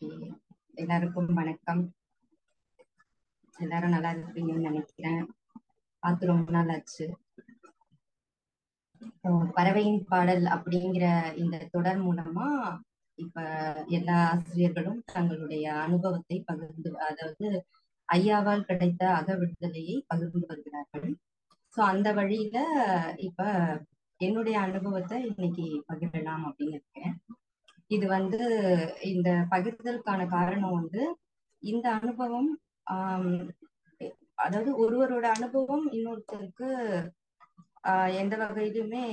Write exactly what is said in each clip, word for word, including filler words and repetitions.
Okay. எல்லாருக்கும் வணக்கம். எல்லாரும் நல்லா இருப்பீங்கன்னு நினைக்கிறேன். பார்த்து ரொம்ப நாள் ஆச்சு. பறவையின் பாடல் அப்படிங்கிற இந்த தொடர் மூலமா இப்ப எல்லா ஆசிரியர்களும் தங்களுடைய அனுபவத்தை பகிர்ந்து, அதாவது ஐயாவால் கிடைத்த அக விடுதலையை பகிர்ந்து வருகிறார்கள். சோ அந்த வழியில இப்ப என்னுடைய அனுபவத்தை இன்னைக்கு பகிரலாம் அப்படின்னு இருக்கேன். இது வந்து இந்த பகிர்தலுக்கான காரணம் வந்து இந்த அனுபவம் ஆஹ் அதாவது ஒருவரோட அனுபவம் இன்னொருத்தருக்கு ஆஹ் எந்த வகையிலுமே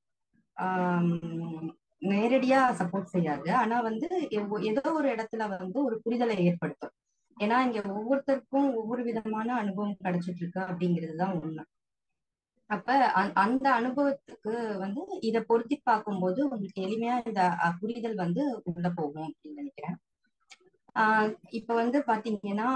ஆஹ் நேரடியா சப்போர்ட் செய்யாது. ஆனா வந்து ஏதோ ஒரு இடத்துல வந்து ஒரு புரிதலை ஏற்படுத்தும். ஏன்னா இங்க ஒவ்வொருத்தருக்கும் ஒவ்வொரு விதமான அனுபவம் கிடைச்சிட்டு இருக்கு அப்படிங்கிறதுதான் உண்மை. அப்ப அந்த அனுபவத்துக்கு வந்து இதை பொருத்தி பார்க்கும்போது உங்களுக்கு எளிமையா இந்த புரிதல் வந்து உள்ள போகும் அப்படின்னு நினைக்கிறேன். ஆஹ் இப்ப வந்து பாத்தீங்கன்னா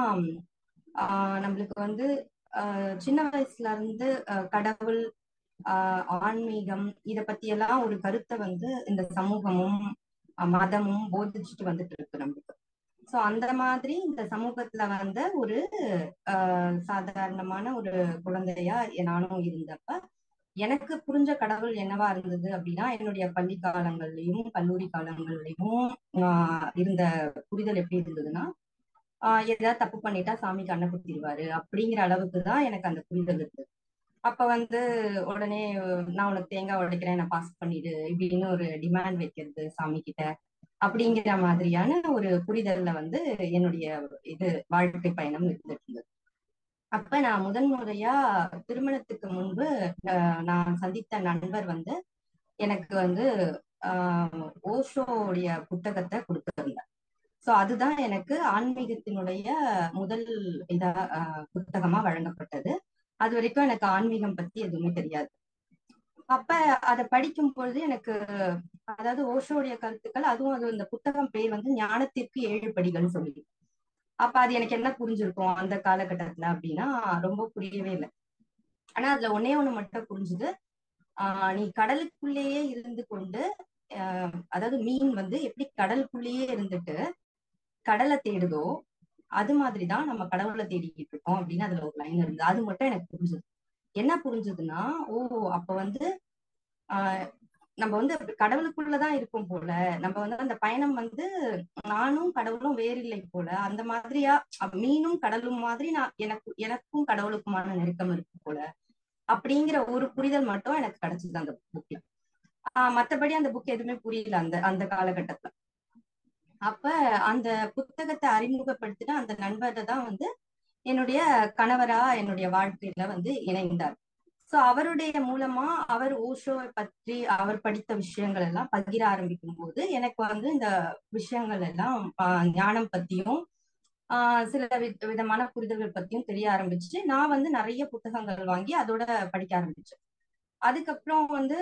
ஆஹ் நம்மளுக்கு வந்து ஆஹ் சின்ன வயசுல இருந்து அஹ் கடவுள் ஆஹ் ஆன்மீகம் இத பத்தி எல்லாம் ஒரு கருத்தை வந்து இந்த சமூகமும் மதமும் போதிச்சுட்டு வந்துட்டு இருக்கு நம்மளுக்கு. சோ அந்த மாதிரி இந்த சமூகத்துல வந்த ஒரு ஆஹ் சாதாரணமான ஒரு குழந்தையா நானும் இருந்தப்ப எனக்கு புரிஞ்ச கடவுள் என்னவா இருந்தது அப்படின்னா, என்னுடைய பள்ளி காலங்கள்லயும் கல்லூரி காலங்கள்லயும் ஆஹ் இருந்த புரிதல் எப்படி இருந்ததுன்னா, ஆஹ் ஏதாவது தப்பு பண்ணிட்டா சாமி கண்ணை குத்திடுவாரு அப்படிங்கிற அளவுக்கு தான் எனக்கு அந்த புரிதல் இருந்தது. அப்ப வந்து உடனே நான் உனக்கு தேங்காய் உடைக்கிறேன், நான் பாஸ் பண்ணிடு இப்படின்னு ஒரு டிமாண்ட் வைக்கிறது சாமி கிட்ட, அப்படிங்கிற மாதிரியான ஒரு புரிதல்ல வந்து என்னுடைய இது வாழ்க்கை பயணம் இருந்துட்டு இருந்தது. அப்ப நான் முதன் முறையா திருமணத்துக்கு முன்பு நான் சந்தித்த நண்பர் வந்து எனக்கு வந்து ஆஹ் ஓஷோடைய புத்தகத்தை கொடுத்திருந்தார். சோ அதுதான் எனக்கு ஆன்மீகத்தினுடைய முதல் இதா ஆஹ் புத்தகமா வழங்கப்பட்டது. அது வரைக்கும் எனக்கு ஆன்மீகம் பத்தி எதுவுமே தெரியாது. அப்ப அதை படிக்கும் பொழுது எனக்கு அதாவது ஓஷோடைய கருத்துக்கள், அதுவும் அது இந்த புத்தகம் பேர் வந்து ஞானத்திற்கு ஏழு படிகள் சொல்லி. அப்ப அது எனக்கு என்ன புரிஞ்சிருக்கும் அந்த காலகட்டத்துல அப்படின்னா ரொம்ப புரியவே இல்லை. ஆனா அதுல ஒன்னே ஒண்ணு மட்டும் புரிஞ்சுது. ஆஹ் நீ கடலுக்குள்ளேயே இருந்து கொண்டு ஆஹ் அதாவது மீன் வந்து எப்படி கடலுக்குள்ளேயே இருந்துட்டு கடலை தேடுதோ அது மாதிரிதான் நம்ம கடவுளை தேடிக்கிட்டு இருக்கோம் அப்படின்னு அதுல ஒரு லைன் இருந்தது. அது மட்டும் எனக்கு புரிஞ்சுது. என்ன புரிஞ்சுதுன்னா, ஓ அப்ப வந்து ஆஹ் நம்ம வந்து கடவுளுக்குள்ளதான் இருக்கும் போல, நம்ம வந்து அந்த பயணம் வந்து நானும் கடவுளும் வேறில்லை போல, அந்த மாதிரியா மீனும் கடலும் மாதிரி நான் எனக்கு எனக்கும் கடவுளுக்குமான நெருக்கம் இருக்கு போல அப்படிங்கிற ஒரு புரிதல் மட்டும் எனக்கு கிடைச்சது அந்த புக்ல. ஆஹ் மத்தபடி அந்த புக் எதுவுமே புரியல அந்த அந்த காலகட்டத்துல. அப்ப அந்த புத்தகத்தை அறிமுகப்படுத்தின அந்த நண்பரை தான் வந்து என்னுடைய கணவரா என்னுடைய வாழ்க்கையில வந்து இணைந்தார். சோ அவருடைய மூலமா அவர் ஓஷோவை பற்றி அவர் படித்த விஷயங்கள் எல்லாம் பகிர ஆரம்பிக்கும் போது எனக்கு வந்து இந்த விஷயங்கள் எல்லாம் ஆஹ் ஞானம் பத்தியும் ஆஹ் சில விதமான புரிதல்கள் பத்தியும் தெரிய ஆரம்பிச்சு நான் வந்து நிறைய புத்தகங்கள் வாங்கி அதோட படிக்க ஆரம்பிச்சேன். அதுக்கப்புறம் வந்து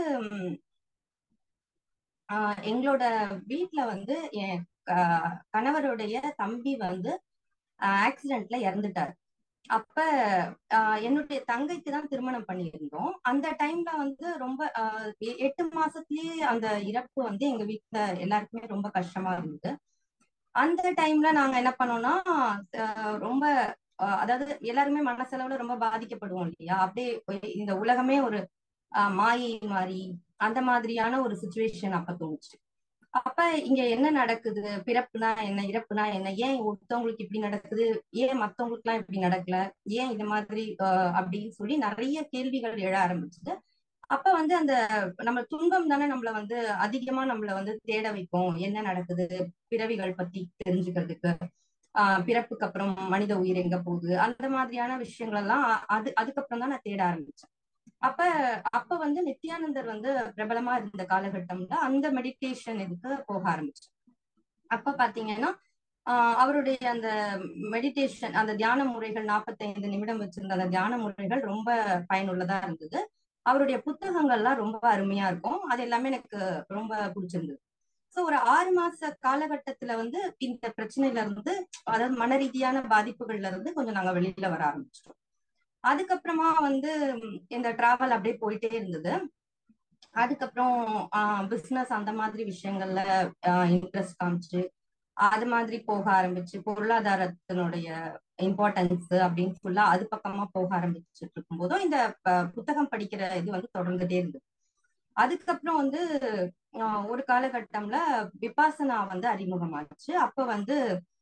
ஆஹ் எங்களோட வீட்டுல வந்து என் கணவருடைய தம்பி வந்து ஆக்சிடென்ட்ல இறந்துட்டாரு. அப்ப ஆஹ் என்னுடைய தங்கைக்கு தான் திருமணம் பண்ணியிருந்தோம். அந்த டைம்ல வந்து ரொம்ப ஆஹ் எட்டு மாசத்துலயே அந்த இறப்பு வந்து எங்க வீட்டுல எல்லாருக்குமே ரொம்ப கஷ்டமா இருந்தது. அந்த டைம்ல நாங்க என்ன பண்ணோம்னா ரொம்ப அதாவது எல்லாருமே மனசளவுல ரொம்ப பாதிக்கப்படுவோம் இல்லையா, அப்படியே இந்த உலகமே ஒரு ஆஹ் மாயை மாறி அந்த மாதிரியான ஒரு சுச்சுவேஷன் அப்ப தோணுச்சு. அப்ப இங்க என்ன நடக்குது, பிறப்புனா என்ன, இறப்புனா என்ன, ஏன் ஒருத்தவங்களுக்கு இப்படி நடக்குது, ஏன் மத்தவங்களுக்கு எல்லாம் இப்படி நடக்கல, ஏன் இந்த மாதிரி ஆஹ் அப்படின்னு சொல்லி நிறைய கேள்விகள் எழ ஆரம்பிச்சுது. அப்ப வந்து அந்த நம்ம துன்பம் தானே நம்மள வந்து அதிகமா நம்மள வந்து தேட வைக்கும், என்ன நடக்குது பிறவிகள் பத்தி தெரிஞ்சுக்கிறதுக்கு, ஆஹ் பிறப்புக்கு அப்புறம் மனித உயிர் எங்க போகுது, அந்த மாதிரியான விஷயங்கள் எல்லாம் அது அதுக்கப்புறம் தான் நான் தேட ஆரம்பிச்சேன். அப்ப அப்ப வந்து நித்யானந்தர் வந்து பிரபலமா இருந்த காலகட்டம்ல அந்த மெடிடேஷன் இதுக்கு போக ஆரம்பிச்சேன். அப்ப பாத்தீங்கன்னா ஆஹ் அவருடைய அந்த மெடிடேஷன் அந்த தியான முறைகள் நாற்பத்தி ஐந்து நிமிடம் வச்சிருந்த அந்த தியான முறைகள் ரொம்ப பயனுள்ளதா இருந்தது. அவருடைய புத்தகங்கள்லாம் ரொம்ப அருமையா இருக்கும். அது எல்லாமே எனக்கு ரொம்ப பிடிச்சிருந்தது. சோ ஒரு ஆறு மாச காலகட்டத்துல வந்து இந்த பிரச்சனையில இருந்து, அதாவது மன ரீதியான பாதிப்புகள்ல இருந்து கொஞ்சம் நாங்க வெளியில வர ஆரம்பிச்சிட்டோம். அதுக்கப்புறமா வந்து இந்த டிராவல் அப்படியே போயிட்டே இருந்தது. அதுக்கப்புறம் ஆஹ் பிசினஸ் அந்த மாதிரி விஷயங்கள்ல ஆஹ் இன்ட்ரெஸ்ட் காமிச்சு அது மாதிரி போக ஆரம்பிச்சு பொருளாதாரத்தினுடைய இம்பார்ட்டன்ஸ் அப்படின்னு ஃபுல்லா அது பக்கமா போக ஆரம்பிச்சுட்டு இருக்கும் போதும் இந்த புத்தகம் படிக்கிற இது வந்து தொடர்ந்துட்டே இருந்தது. அதுக்கப்புறம் வந்து ஒரு காலகட்டம்ல விபாசனா வந்து அறிமுகமாச்சு. அப்ப வந்து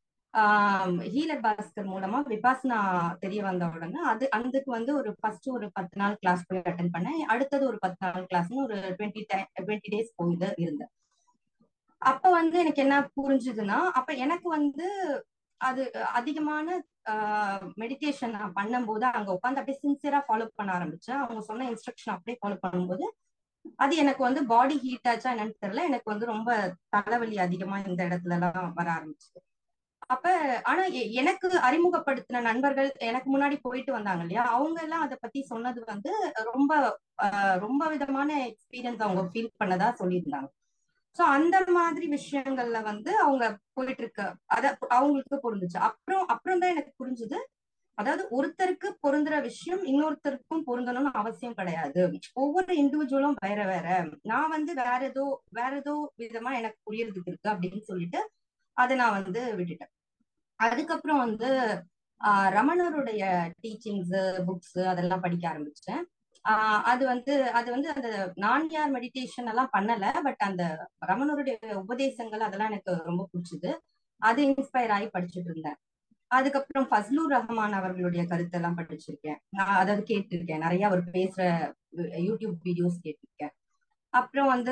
ஆஹ் ஹீலர் பாஸ்கர் மூலமா விபாசனா தெரிய வந்த உடனே அது அதுக்கு வந்து ஒரு ஃபர்ஸ்ட் ஒரு பத்து நாள் கிளாஸ் போய் அட்டன் பண்ணேன். அடுத்தது ஒரு பத்து நாள் கிளாஸ்னு ஒரு டுவெண்ட்டி டுவெண்ட்டி டேஸ் போயிட்டு இருந்தேன். அப்ப வந்து எனக்கு என்ன புரிஞ்சுதுன்னா, அப்ப எனக்கு வந்து அது அதிகமான ஆஹ் மெடிடேஷன் நான் பண்ணும்போது அங்க உட்காந்து அப்படியே சின்சியரா ஃபாலோ பண்ண ஆரம்பிச்சேன். அவங்க சொன்ன இன்ஸ்ட்ரக்ஷன் அப்படியே ஃபாலோ பண்ணும்போது அது எனக்கு வந்து பாடி ஹீட் ஆச்சா என்னன்னு தெரியல, எனக்கு வந்து ரொம்ப தலைவலி அதிகமா இந்த இடத்துல எல்லாம் வர ஆரம்பிச்சுது. அப்ப ஆனா எனக்கு அறிமுகப்படுத்தின நண்பர்கள் எனக்கு முன்னாடி போயிட்டு வந்தாங்க இல்லையா, அவங்க எல்லாம் அதை பத்தி சொன்னது வந்து ரொம்ப ரொம்ப விதமான எக்ஸ்பீரியன்ஸ் அவங்க ஃபீல் பண்ணதா சொல்லியிருந்தாங்க. சோ அந்த மாதிரி விஷயங்கள்ல வந்து அவங்க போயிட்டு இருக்க அத அவங்களுக்கு பொருந்துச்சு. அப்புறம் அப்புறம் தான் எனக்கு புரிஞ்சுது, அதாவது ஒருத்தருக்கு பொருந்துற விஷயம் இன்னொருத்தருக்கும் பொருந்தணும்னு அவசியம் கிடையாது. ஒவ்வொரு இண்டிவிஜுவலும் வேற வேற. நான் வந்து வேற ஏதோ வேற ஏதோ விதமா எனக்கு புரியறதுக்கு இருக்கு அப்படின்னு சொல்லிட்டு அதை நான் வந்து விட்டுட்டேன். அதுக்கப்புறம் வந்து ஆஹ் ரமணருடைய டீச்சிங்ஸ் புக்ஸ் அதெல்லாம் படிக்க ஆரம்பிச்சேன். ஆஹ் அது வந்து அது வந்து அந்த நான்யார் மெடிடேஷன் எல்லாம் பண்ணல, பட் அந்த ரமணருடைய உபதேசங்கள் அதெல்லாம் எனக்கு ரொம்ப பிடிச்சது. அது இன்ஸ்பயர் ஆகி படிச்சுட்டு இருந்தேன். அதுக்கப்புறம் ஃபஸ்லூர் ரஹ்மான் அவர்களுடைய கருத்தெல்லாம் படிச்சிருக்கேன். நான் அதாவது கேட்டிருக்கேன், நிறைய அவர் பேசுற யூடியூப் வீடியோஸ் கேட்டிருக்கேன். அப்புறம் வந்து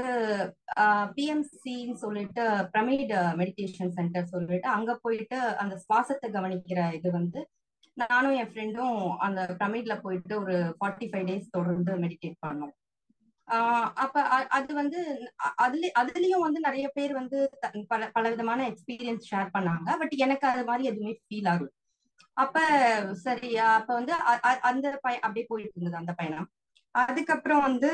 பிஎம்சின்னு சொல்லிட்டு பிரமிட் மெடிடேஷன் சென்டர் சொல்லிட்டு அங்க போயிட்டு அந்த சுவாசத்தை கவனிக்கிற இது வந்து நானும் என் ஃப்ரெண்டும் அந்த பிரமிட்ல போயிட்டு ஒரு ஃபார்ட்டி ஃபைவ் டேஸ் தொடர்ந்து மெடிடேட் பண்ணோம். ஆஹ் அப்ப அது வந்து அதுல அதுலயும் வந்து நிறைய பேர் வந்து பல பல விதமான எக்ஸ்பீரியன்ஸ் ஷேர் பண்ணாங்க. பட் எனக்கு அது மாதிரி எதுவுமே ஃபீல் ஆகுது. அப்ப சரியா அப்ப வந்து அந்த பய அப்படியே போயிட்டு இருந்தது அந்த பயணம். அதுக்கப்புறம் வந்து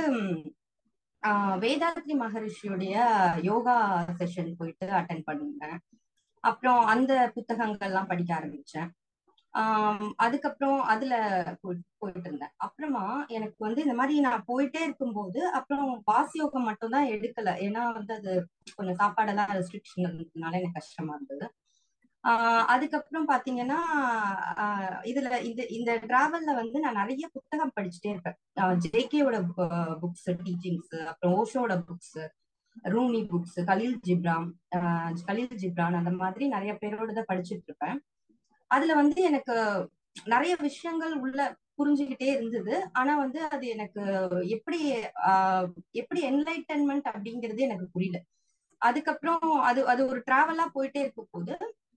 ஆஹ் வேதாத்ரி மகரிஷியுடைய யோகா செஷன் போயிட்டு அட்டன் பண்ணிருந்தேன். அப்புறம் அந்த புத்தகங்கள் எல்லாம் படிக்க ஆரம்பிச்சேன். ஆஹ் அதுக்கப்புறம் அதுல போயிட்டு இருந்தேன். அப்புறமா எனக்கு வந்து இந்த மாதிரி நான் போயிட்டே இருக்கும்போது அப்புறம் வாசியோகம் மட்டும் தான் எடுக்கல, ஏன்னா வந்து அது கொஞ்சம் சாப்பாடெல்லாம் ரெஸ்ட்ரிக்ஷன் இருந்ததுனால எனக்கு கஷ்டமா இருந்தது. ஆஹ் அதுக்கப்புறம் பாத்தீங்கன்னா ஆஹ் இதுல இந்த இந்த டிராவல்ல வந்து நான் நிறைய புத்தகம் படிச்சுட்டே இருப்பேன். ஜேகேவோட புக்ஸ் டீச்சிங்ஸ், அப்புறம் ஓஷோட புக்ஸ், ரூமி புக்ஸ், கலீல் ஜிப்ரான் கலீல் ஜிப்ரான் அந்த மாதிரி நிறைய பேரோட படிச்சுட்டு இருப்பேன். அதுல வந்து எனக்கு நிறைய விஷயங்கள் உள்ள புரிஞ்சுக்கிட்டே இருந்தது. ஆனா வந்து அது எனக்கு எப்படி ஆஹ் எப்படி என்லைட்டன்மெண்ட் அப்படிங்கிறது எனக்கு புரியல. அதுக்கப்புறம் அது அது ஒரு டிராவலா போயிட்டே இருக்கும் போது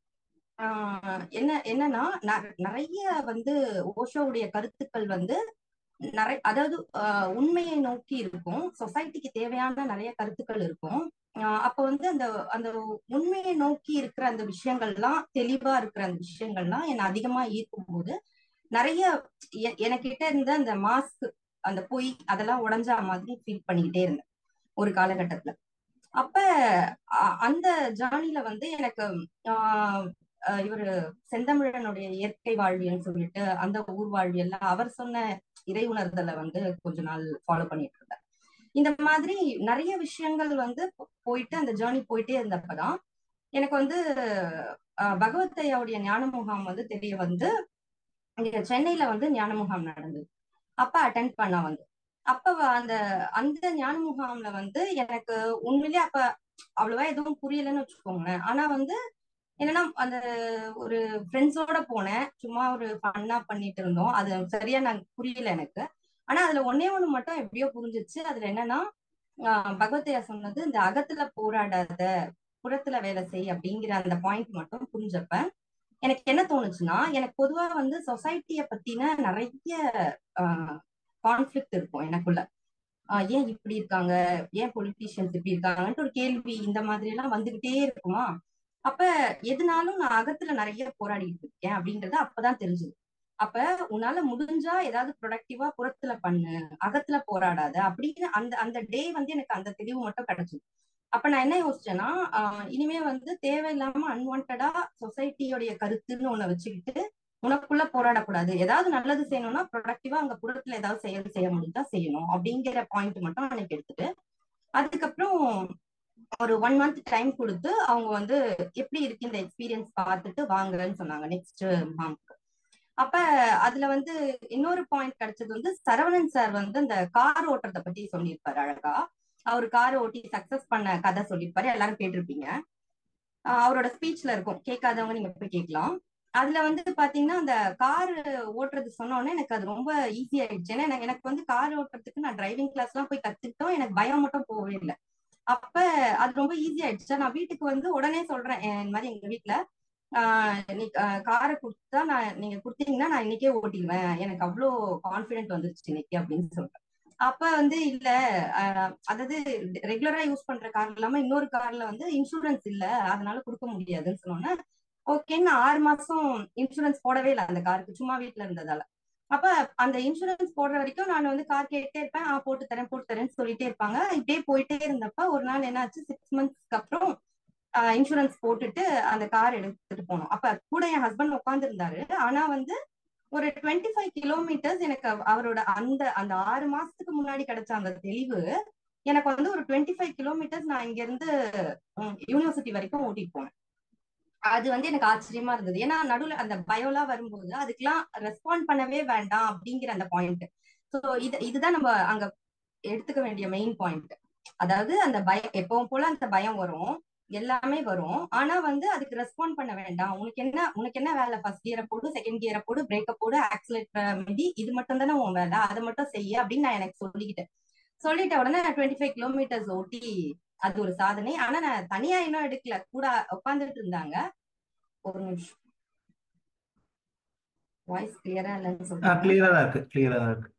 ஆஹ் என்ன என்னன்னா நிறைய வந்து ஓஷோவுடைய கருத்துக்கள் வந்து நிறைய அதாவது ஆஹ் உண்மையை நோக்கி இருக்கும், சொசைட்டிக்கு தேவையான நிறைய கருத்துக்கள் இருக்கும். ஆஹ் அப்ப வந்து அந்த அந்த உண்மையை நோக்கி இருக்கிற அந்த விஷயங்கள்லாம் தெளிவா இருக்கிற அந்த விஷயங்கள்லாம் என்னை அதிகமா ஈர்க்கும் போது நிறைய எனக்கிட்ட இருந்த அந்த மாஸ்க் அந்த பொய் அதெல்லாம் உடைஞ்சா மாதிரி ஃபீல் பண்ணிக்கிட்டே இருந்தேன் ஒரு காலகட்டத்துல. அப்ப அந்த ஜேர்னில வந்து எனக்கு ஆஹ் இவரு செந்தமிழனுடைய இயற்கை வாழ்வியல்னு சொல்லிட்டு அந்த ஊர் வாழ்வியல்ல அவர் சொன்ன இறை உணர்தலை வந்து கொஞ்ச நாள் ஃபாலோ பண்ணிட்டு இருந்தேன். இந்த மாதிரி நிறைய விஷயங்கள் வந்து போயிட்டு அந்த ஜேர்னி போயிட்டே இருந்தப்பதான் எனக்கு வந்து அஹ் பகவத் ஐயாவுடைய ஞான முகாம் வந்து தெரிய வந்து இங்க சென்னையில வந்து ஞான முகாம் நடந்தது. அப்ப அட்டென்ட் பண்ண வந்து அப்ப அந்த அந்த ஞான முகாம்ல வந்து எனக்கு உண்மையிலேயே அப்ப அவ்வளவா எதுவும் புரியலன்னு வச்சுக்கோங்களேன். ஆனா வந்து என்னன்னா அந்த ஒரு ஃப்ரெண்ட்ஸோட போனேன், சும்மா ஒரு ஃபன்னா பண்ணிட்டு இருந்தோம், அது சரியா நான் புரியல எனக்கு. ஆனா அதுல ஒன்னே ஒண்ணு மட்டும் எப்படியோ புரிஞ்சிச்சு. அதுல என்னன்னா ஆஹ் பகவத்தையா சொன்னது இந்த அகத்துல போராடாத புறத்துல வேலை செய் அப்படிங்கிற அந்த பாயிண்ட் மட்டும் புரிஞ்சப்ப எனக்கு என்ன தோணுச்சுன்னா, எனக்கு பொதுவா வந்து சொசைட்டிய பத்தின நிறைய ஆஹ் கான்ஃபிளிக்ட் இருக்கும் எனக்குள்ள. ஆஹ் ஏன் இப்படி இருக்காங்க, ஏன் பொலிட்டீஷியன்ஸ் இப்படி இருக்காங்கன்ட்டு ஒரு கேள்வி இந்த மாதிரி எல்லாம் வந்துகிட்டே இருக்குமா. அப்ப எதுனாலும் நான் அகத்துல நிறைய போராடிட்டு இருக்கேன் அப்படின்றது அப்பதான் தெரிஞ்சது. அப்ப உன்னால முடிஞ்சா ஏதாவது ப்ரொடக்டிவா புறத்துல பண்ணு, அகத்துல போராடாத அப்படின்னு அந்த அந்த டே வந்து எனக்கு அந்த தெளிவு மட்டும் கிடைச்சது. அப்ப நான் என்ன யோசிச்சேன்னா, ஆஹ் இனிமே வந்து தேவையில்லாம அன்வான்டா சொசைட்டியோடைய கருத்துன்னு ஒண்ணு வச்சுக்கிட்டு உனக்குள்ள போராடக்கூடாது. ஏதாவது நல்லது செய்யணும்னா ப்ரொடக்டிவா அங்க புறத்துல ஏதாவது செயல் செய்ய முடிஞ்சா செய்யணும் அப்படிங்கிற பாயிண்ட் மட்டும் எனக்கு எடுத்துட்டு அதுக்கப்புறம் ஒரு ஒன் மந்த் டைம் கொடுத்து அவங்க வந்து எப்படி இருக்கு இந்த எக்ஸ்பீரியன்ஸ் பார்த்துட்டு வாங்கன்னு சொன்னாங்க நெக்ஸ்ட் மந்த். அப்ப அதுல வந்து இன்னொரு பாயிண்ட் கிடைச்சது வந்து சரவணன் சார் வந்து இந்த கார் ஓட்டுறத பத்தி சொல்லியிருப்பாரு அழகா. அவர் கார் ஓட்டி சக்சஸ் பண்ண கதை சொல்லியிருப்பாரு, எல்லாரும் கேட்டிருப்பீங்க. அவரோட ஸ்பீச்ல இருக்கும், கேட்காதவங்க நீங்க போய் கேட்கலாம். அதுல வந்து பாத்தீங்கன்னா அந்த கார் ஓட்டுறது சொன்னோன்னே எனக்கு அது ரொம்ப ஈஸி ஆயிடுச்சு. ஏன்னா எனக்கு வந்து கார் ஓட்டுறதுக்கு நான் டிரைவிங் கிளாஸ் எல்லாம் போய் கத்துக்கிட்டோம், எனக்கு பயம் மட்டும் போகவே இல்லை. அப்ப அது ரொம்ப ஈஸி ஆயிடுச்சு. நான் வீட்டுக்கு வந்து உடனே சொல்றேன், இந்த மாதிரி எங்க வீட்டுல ஆஹ் நீ காரை கொடுத்தா நான் நீங்க கொடுத்தீங்கன்னா நான் இன்னைக்கே ஓட்டிடுவேன், எனக்கு அவ்வளோ கான்பிடென்ட் வந்துருச்சு இன்னைக்கு அப்படின்னு சொல்றேன். அப்ப வந்து இல்ல, அதாவது ரெகுலரா யூஸ் பண்ற கார் இல்லாம இன்னொரு கார்ல வந்து இன்சூரன்ஸ் இல்ல, அதனால கொடுக்க முடியாதுன்னு சொன்னோன்னே ஓகேன்னு ஆறு மாசம் இன்சூரன்ஸ் போடவே இல்லை அந்த காருக்கு, சும்மா வீட்டுல இருந்ததால. அப்ப அந்த இன்சூரன்ஸ் போடுற வரைக்கும் நான் வந்து கார் கேட்டே இருப்பேன், ஆஹ் போட்டு தரேன் போட்டு தரேன்னு சொல்லிட்டே இருப்பாங்க. இப்படியே போயிட்டே இருந்தப்ப ஒரு நாள் என்னாச்சு, சிக்ஸ் மந்த்ஸ்க்கு அப்புறம் இன்சூரன்ஸ் போட்டுட்டு அந்த கார் எடுத்துட்டு போனோம். அப்ப கூட என் ஹஸ்பண்ட் உட்கார்ந்து இருந்தாரு. ஆனா வந்து ஒரு டுவெண்ட்டி ஃபைவ் கிலோமீட்டர்ஸ் எனக்கு அவரோட அந்த அந்த ஆறு மாசத்துக்கு முன்னாடி கிடைச்ச அந்த தெளிவு எனக்கு வந்து ஒரு டுவெண்ட்டி ஃபைவ் கிலோமீட்டர்ஸ் நான் இங்க இருந்து யூனிவர்சிட்டி வரைக்கும் ஓட்டிட்டு போனேன். அது வந்து எனக்கு ஆச்சரியமா இருந்தது. ஏன்னா நடுவுல அந்த பயோலாம் வரும்போது அதுக்கெல்லாம் ரெஸ்பாண்ட் பண்ணவே வேண்டாம் அப்படிங்கிற அந்த பாயிண்ட். ஸோ இது இதுதான் நம்ம அங்க எடுத்துக்க வேண்டிய மெயின் பாயிண்ட். அதாவது அந்த பயம் எப்பவும் போல அந்த பயம் வரும், எல்லாமே வரும். ஆனா வந்து அதுக்கு ரெஸ்பாண்ட் பண்ண வேண்டாம். உனக்கு என்ன உனக்கு என்ன வேலை, ஃபர்ஸ்ட் கியரை போடு, செகண்ட் கியரை போடு, பிரேக்கப் போடு, ஆக்சிலேட்டர் மிதி, இது மட்டும் தானே உன் வேலை, அதை மட்டும் செய்ய அப்படின்னு நான் எனக்கு சொல்லிக்கிட்டேன். சொல்லிட்ட உடனே நான் டுவெண்ட்டி ஃபைவ் கிலோமீட்டர்ஸ் ஓட்டி அது ஒரு சாதனை. ஆனா நான் தனியா இன்னும் எடுக்கல, கூட உட்காந்துட்டு இருந்தாங்க. ஒரு நிமிஷம், வாய்ஸ் கிளியரா இல்லைன்னு சொல்றாங்க. கிளியரா தான் இருக்கு, கிளியரா தான் இருக்கு.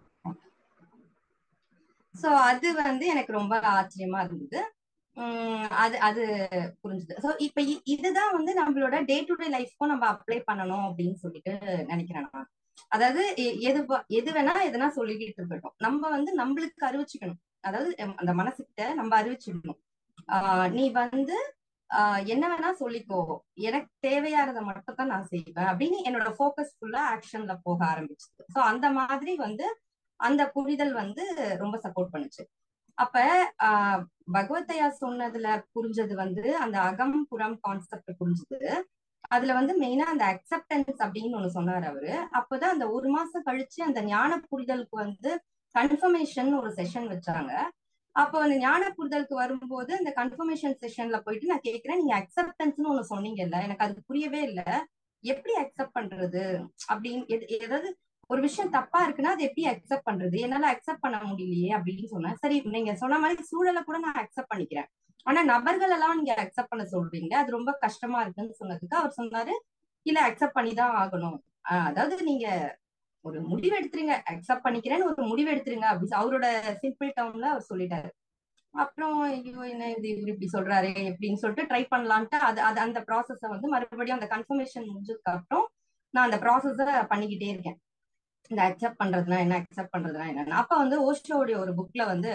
சோ அது வந்து எனக்கு ரொம்ப ஆச்சரியமா இருந்தது. உம் அது அது புரிஞ்சுது. ஸோ இப்ப இதுதான் வந்து நம்மளோட டே டு டே லைஃப்க்கும் நம்ம அப்ளை பண்ணணும் அப்படின்னு சொல்லிட்டு நினைக்கிறேன் நான். அதாவது எது எது வேணா எதுனா சொல்லிக்கிட்டு இருக்கட்டும், நம்ம வந்து நம்மளுக்கு அறிவிச்சுக்கணும். அதாவது அந்த மனசுக்கிட்ட நம்ம அறிவிச்சுக்கணும், ஆஹ் நீ வந்து ஆஹ் என்ன வேணா சொல்லிக்கோ, எனக்கு தேவையானதை மட்டும் தான் நான் செய்வேன் அப்படின்னு என்னோட ஃபோக்கஸ் ஃபுல்லா ஆக்ஷன்ல போக ஆரம்பிச்சுது. ஸோ அந்த மாதிரி வந்து அந்த புரிதல் வந்து ரொம்ப சப்போர்ட் பண்ணுச்சு. அப்ப ஆஹ் பகவத்தையா சொன்னதுல புரிஞ்சது வந்து அந்த அகம் புறம் கான்செப்ட் புரிஞ்சுது. அதுல வந்து மெயினா அந்த அக்செப்டன்ஸ் அப்படின்னு ஒண்ணு சொன்னாரு அவரு. அப்பதான் அந்த ஒரு மாசம் கழிச்சு அந்த ஞான புரிதலுக்கு வந்து கன்ஃபர்மேஷன் ஒரு செஷன் வச்சாங்க. அப்போ அந்த ஞான புரிதலுக்கு வரும்போது அந்த கன்ஃபர்மேஷன் செஷன்ல போயிட்டு நான் கேட்கிறேன், நீங்க அக்செப்டன்ஸ்னு ஒண்ணு சொன்னீங்கல்ல, எனக்கு அது புரியவே இல்லை, எப்படி அக்செப்ட் பண்றது அப்படின்னு. ஏதாவது ஒரு விஷயம் தப்பா இருக்குன்னா அது எப்படி அக்செப்ட் பண்றது, என்னால அக்செப்ட் பண்ண முடியலையே அப்படின்னு சொன்னேன். சரி நீங்க சொன்ன மாதிரி சூழலை கூட நான் அக்செப்ட் பண்ணிக்கிறேன், ஆனா நபர்கள் எல்லாம் நீங்க அக்செப்ட் பண்ண சொல்றீங்க, அது ரொம்ப கஷ்டமா இருக்குன்னு சொன்னதுக்கு அவர் சொன்னாரு, இல்ல அக்செப்ட் பண்ணிதான் ஆகணும். ஆஹ் அதாவது நீங்க ஒரு முடிவு எடுத்துருங்க, அக்செப்ட் பண்ணிக்கிறேன்னு ஒரு முடிவு எடுத்துருங்க அப்படின்னு அவரோட சிம்பிள் டவுன்ல அவர் சொல்லிட்டாரு. அப்புறம் ஐயோ என்ன இது இவர் இப்படி சொல்றாரு எப்படின்னு சொல்லிட்டு ட்ரை பண்ணலான்ட்டு அது அது அந்த ப்ராசஸ வந்து மறுபடியும் அந்த கன்ஃபர்மேஷன் முடிஞ்சதுக்கு அப்புறம் நான் அந்த ப்ராசஸ பண்ணிக்கிட்டே இருக்கேன். இந்த அக்செப்ட் பண்றதுனா என்ன, அக்செப்ட் பண்றதுனா என்னன்னா, அப்ப வந்து ஓஷோடைய ஒரு புக்ல வந்து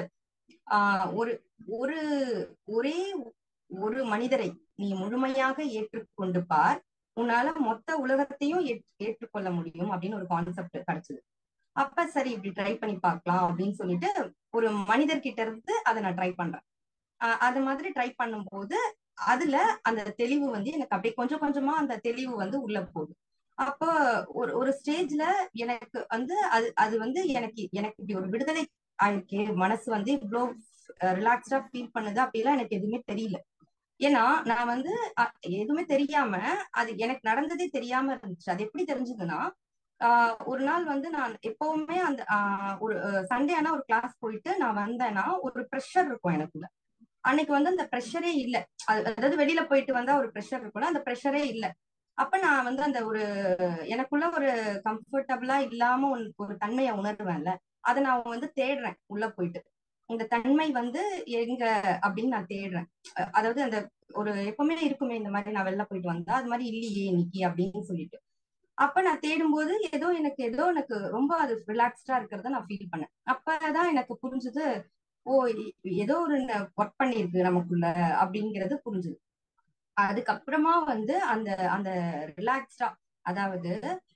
ஆஹ் ஒரு ஒரு ஒரே ஒரு மனிதரை நீ முழுமையாக ஏற்றுக்கொண்டு பார், உன்னால மொத்த உலகத்தையும் ஏற்றுக்கொள்ள முடியும் அப்படின்னு ஒரு கான்செப்ட் கிடைச்சது. அப்ப சரி இப்படி ட்ரை பண்ணி பார்க்கலாம் அப்படின்னு சொல்லிட்டு ஒரு மனிதர்கிட்ட இருந்து அதை நான் ட்ரை பண்றேன். ஆஹ் அது மாதிரி ட்ரை பண்ணும்போது அதுல அந்த தெளிவு வந்து எனக்கு அப்படியே கொஞ்சம் கொஞ்சமா அந்த தெளிவு வந்து உள்ள போகுது. அப்போ ஒரு ஒரு ஸ்டேஜ்ல எனக்கு வந்து அது அது வந்து எனக்கு எனக்கு இப்படி ஒரு விடுதலை ஆயிருக்கு, மனசு வந்து இவ்வளோ ரிலாக்ஸ்டா ஃபீல் பண்ணுது அப்படிலாம் எனக்கு எதுவுமே தெரியல. ஏன்னா நான் வந்து எதுவுமே தெரியாம அது எனக்கு நடந்ததே தெரியாம இருந்துச்சு. அது எப்படி தெரிஞ்சதுன்னா, ஆஹ் ஒரு நாள் வந்து நான் எப்பவுமே அந்த ஆஹ் ஒரு சண்டே ஆனா ஒரு கிளாஸ் போயிட்டு நான் வந்தேன்னா ஒரு ப்ரெஷர் இருக்கும் எனக்குள்ள. அன்னைக்கு வந்து அந்த ப்ரெஷரே இல்லை, அதாவது வெளியில போயிட்டு வந்தா ஒரு ப்ரெஷர் இருக்கும்ல, அந்த ப்ரெஷரே இல்லை. அப்ப நான் வந்து அந்த ஒரு எனக்குள்ள ஒரு கம்ஃபர்டபுளா இல்லாம ஒரு தன்மையை உணர்வேன்ல, அதை நான் வந்து தேடுறேன் உள்ள போயிட்டு. இந்த தன்மை வந்து எங்க அப்படின்னு நான் தேடுறேன். அதாவது அந்த ஒரு எப்பவுமே இருக்குமே இந்த மாதிரி நான் வெளில போயிட்டு வந்தா அது மாதிரி இல்லையே இன்னைக்கு அப்படின்னு சொல்லிட்டு. அப்ப நான் தேடும்போது ஏதோ எனக்கு ஏதோ எனக்கு ரொம்ப அது ரிலாக்ஸ்டா இருக்கிறத நான் ஃபீல் பண்ணேன். அப்பதான் எனக்கு புரிஞ்சுது, ஓ ஏதோ ஒரு ஒர்க் பண்ணிருக்கு நமக்குள்ள அப்படிங்கிறது புரிஞ்சுது. அதுக்கப்புறமா வந்து அந்த அந்த ரிலாக்ஸ்டா, அதாவது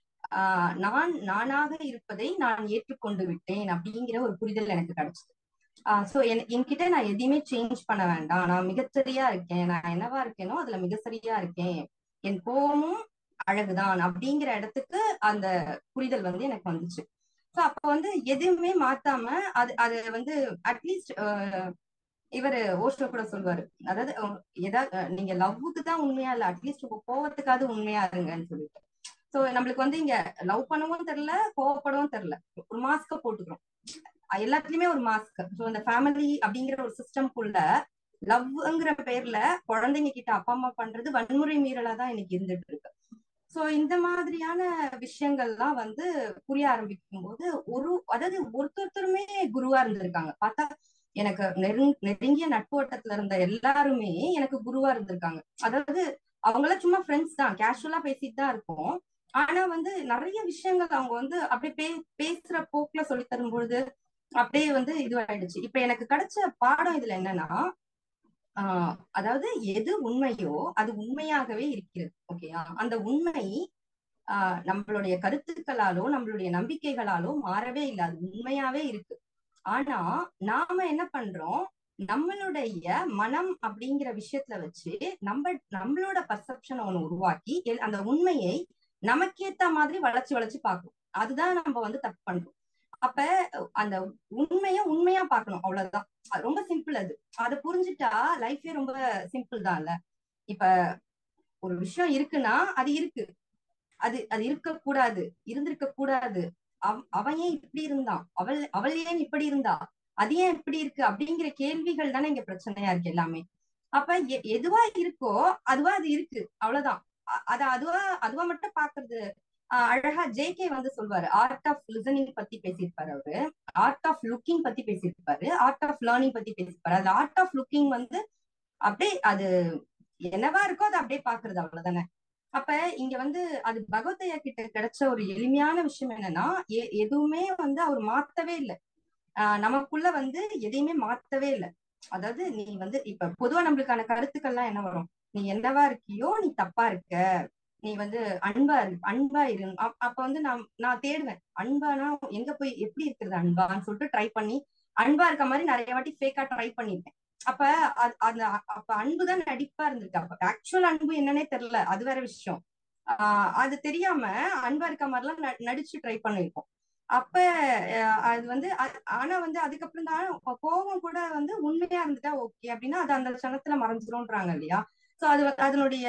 ஆஹ் நான் நானாக இருப்பதை நான் ஏற்றுக்கொண்டு விட்டேன் அப்படிங்கிற ஒரு புரிதல் எனக்கு கிடைச்சது. ஆஹ் சோ என் என்கிட்ட நான் எதையுமே சேஞ்ச் பண்ண வேண்டாம், நான் மிகச்சரியா இருக்கேன், நான் என்னவா இருக்கேனோ அதுல மிகச்சரியா இருக்கேன், என் கோவமும் அழகுதான் அப்படிங்கிற இடத்துக்கு அந்த புரிதல் வந்து எனக்கு வந்துச்சு. சோ அப்ப வந்து எதுவுமே மாத்தாம அது அது வந்து அட்லீஸ்ட் இவரு ஓஷோ கூட சொல்வாரு, அதாவது ஏதாவது நீங்க லவ்வுக்கு தான் உண்மையா இல்ல, அட்லீஸ்ட் உங்க கோவத்துக்காவது உண்மையா இருங்கன்னு சொல்லிட்டு. சோ நம்மளுக்கு வந்து இங்க லவ் பண்ணவும் தெரியல, கோவப்படவும் தெரியல, ஒரு மாஸ்க போட்டுக்கிறோம் எல்லாத்துலயுமே ஒரு மாஸ்க். ஸோ இந்த ஃபேமிலி அப்படிங்கிற ஒரு சிஸ்டம்குள்ள லவ்ங்கிற பேர்ல குழந்தைங்க கிட்ட அப்பா அம்மா பண்றது வன்முறை மீறலா தான் இன்னைக்கு இருந்துட்டு இருக்கு. சோ இந்த மாதிரியான விஷயங்கள்லாம் வந்து புரிய ஆரம்பிக்கும் போது ஒரு அதாவது ஒருத்தருமே குருவா இருந்திருக்காங்க பார்த்தா. எனக்கு நெருங் நெருங்கிய நட்பு வட்டத்துல இருந்த எல்லாருமே எனக்கு குருவா இருந்திருக்காங்க. அதாவது அவங்களாம் சும்மா ஃப்ரெண்ட்ஸ் தான், கேஷுவலா பேசிட்டு தான் இருப்போம். ஆனா வந்து நிறைய விஷயங்கள் அவங்க வந்து அப்படியே பே பேசுற போக்குல சொல்லி தரும் பொழுது அப்படியே வந்து இதுவாயிடுச்சு. இப்ப எனக்கு கிடைச்ச பாடம் இதுல என்னன்னா, ஆஹ் அதாவது எது உண்மையோ அது உண்மையாகவே இருக்கிறது. ஓகேயா? அந்த உண்மை ஆஹ் நம்மளுடைய கருத்துக்களாலோ நம்மளுடைய நம்பிக்கைகளாலோ மாறவே இல்லை, அது உண்மையாவே இருக்கு. ஆனா நாம என்ன பண்றோம், நம்மளுடைய மனம் அப்படிங்கிற விஷயத்துல வச்சு நம்ம நம்மளோட பர்செப்ஷன் ஒண்ணு உருவாக்கி எல்- அந்த உண்மையை நமக்கேத்த மாதிரி வளைச்சு வளைச்சு பார்க்கணும். அதுதான் நம்ம வந்து தப்பு பண்றோம். அப்ப அந்த உண்மைய உண்மையா பார்க்கணும், அவ்வளவுதான். அது ரொம்ப சிம்பிள். அது அதை புரிஞ்சுட்டா லைஃபே ரொம்ப சிம்பிள் தான்ல. இப்ப ஒரு விஷயம் இருக்குன்னா அது இருக்கு, அது அது இருக்கக்கூடாது, இருந்திருக்க கூடாது, அவ- அவன் ஏன் இப்படி இருந்தான், அவள் அவள் ஏன் இப்படி இருந்தா, அது ஏன் இப்படி இருக்கு அப்படிங்கிற கேள்விகள் தானே இங்க பிரச்சனையா இருக்கு எல்லாமே. அப்ப எ- எதுவா இருக்கோ அதுவா அது இருக்கு, அவ்வளவுதான். அ- அத அதுவா அதுவா மட்டும் பாக்குறது. ஆஹ் அழகா ஜேகே வந்து சொல்வாரு, ஆர்ட் ஆஃப் லிசனிங் பத்தி பேசியிருப்பாரு அவரு, ஆர்ட் ஆஃப் லுக்கிங் பத்தி பேசியிருப்பாரு, ஆர்ட் ஆஃப் லேர்னிங் பத்தி பேசியிருப்பாரு. அது ஆர்ட் ஆஃப் லுக்கிங் வந்து அப்படியே அது என்னவா இருக்கோ அதை அப்படியே பாக்குறது, அவ்வளவுதானே. அப்ப இங்க வந்து அது பகவத்தையா கிட்ட கிடைச்ச ஒரு எளிமையான விஷயம் என்னன்னா, எ- எதுவுமே வந்து அவர் மாத்தவே இல்லை. ஆஹ் நமக்குள்ள வந்து எதையுமே மாத்தவே இல்லை. அதாவது நீ வந்து இப்ப பொதுவா நம்மளுக்கான கருத்துக்கள்லாம் என்ன வரும், நீ என்னவா இருக்கியோ நீ தப்பா இருக்க, நீ வந்து அன்பா இரு அன்பா இரு. அப்- அப்ப வந்து நான் நான் தேடுவேன் அன்பானா எங்க போய் எப்படி இருக்கிறது அன்பான்னு சொல்லிட்டு ட்ரை பண்ணி அன்பா இருக்க மாதிரி நிறைய வாட்டி ஃபேக்கா ட்ரை பண்ணிருக்கேன். அப்ப அது அந்த அப்ப அன்புதான் நடிப்பா இருந்திருக்கு, அப்ப ஆக்சுவல் அன்பு என்னன்னே தெரியல, அது வேற விஷயம். ஆஹ் அது தெரியாம அன்பா இருக்க மாதிரிலாம் ந- நடிச்சு ட்ரை பண்ணிருக்கோம். அப்ப அஹ் அது வந்து அ- ஆனா வந்து அதுக்கப்புறம் தான் கோபம் கூட வந்து உண்மையா இருந்துட்டா ஓகே அப்படின்னா அது அந்த க்ஷணத்துல மறைஞ்சிரும்ன்றாங்க இல்லையா. சோ அது வந்து அதனுடைய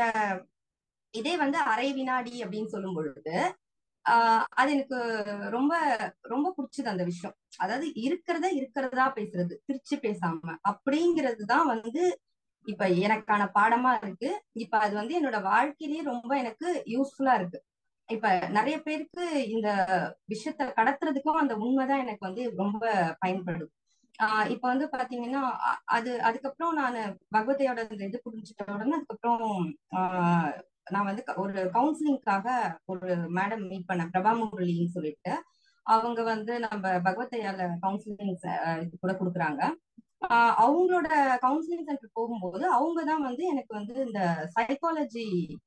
இதே வந்து அரை வினாடி அப்படின்னு சொல்லும் பொழுது ஆஹ் அது எனக்கு ரொம்ப ரொம்ப பிடிச்சது அந்த விஷயம். அதாவது இருக்கிறத இருக்கிறதா பேசுறது, திருச்சி பேசாம அப்படிங்கிறது தான் வந்து இப்ப எனக்கான பாடமா இருக்கு. இப்ப அது வந்து என்னோட வாழ்க்கையிலேயே ரொம்ப எனக்கு யூஸ்ஃபுல்லா இருக்கு. இப்ப நிறைய பேருக்கு இந்த விஷயத்த கடத்துறதுக்கும் அந்த உண்மைதான் எனக்கு வந்து ரொம்ப பயன்படுது. ஆஹ் இப்ப வந்து பாத்தீங்கன்னா அ- அது அதுக்கப்புறம் நான் பகவதையோட இந்த இது புரிஞ்சுட்ட உடனே அதுக்கப்புறம் ஆஹ் நான் வந்து க- ஒரு கவுன்சிலிங்காக ஒரு மேடம் மீட் பண்ணேன், பிரபா முரளின்னு சொல்லிட்டு. அவங்க வந்து நம்ம பகவத்தையால கவுன்சிலிங் இது கூட கொடுக்குறாங்க. ஆஹ் அவங்களோட கவுன்சிலிங் சென்டர் போகும்போது அவங்க தான் வந்து எனக்கு வந்து இந்த சைக்காலஜி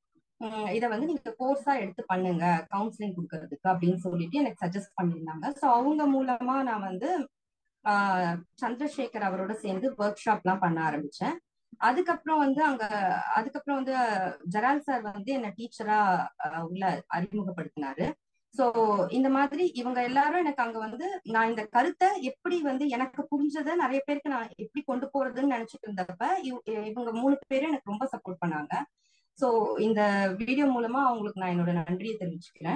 இதை வந்து நீங்க கோர்ஸா எடுத்து பண்ணுங்க கவுன்சிலிங் கொடுக்கறதுக்கு அப்படின்னு சொல்லிட்டு எனக்கு சஜஸ்ட் பண்ணியிருந்தாங்க. ஸோ அவங்க மூலமா நான் வந்து ஆஹ் சந்திரசேகர் அவரோட சேர்ந்து ஒர்க் ஷாப் எல்லாம் பண்ண ஆரம்பிச்சேன். அதுக்கப்புறம் வந்து அங்க அதுக்கப்புறம் வந்து ஜெரால் சார் வந்து என்ன டீச்சரா உள்ள அறிமுகப்படுத்தினாரு. சோ இந்த மாதிரி இவங்க எல்லாரும் எனக்கு அங்க வந்து நான் இந்த கருத்தை எப்படி வந்து எனக்கு புரிஞ்சதை நிறைய பேருக்கு நான் எப்படி கொண்டு போறதுன்னு நினைச்சிட்டு இருந்தப்ப இவ- இவங்க மூணு பேரும் எனக்கு ரொம்ப சப்போர்ட் பண்ணாங்க. சோ இந்த வீடியோ மூலமா அவங்களுக்கு நான் என்னோட நன்றியை தெரிவிச்சுக்கிறேன்.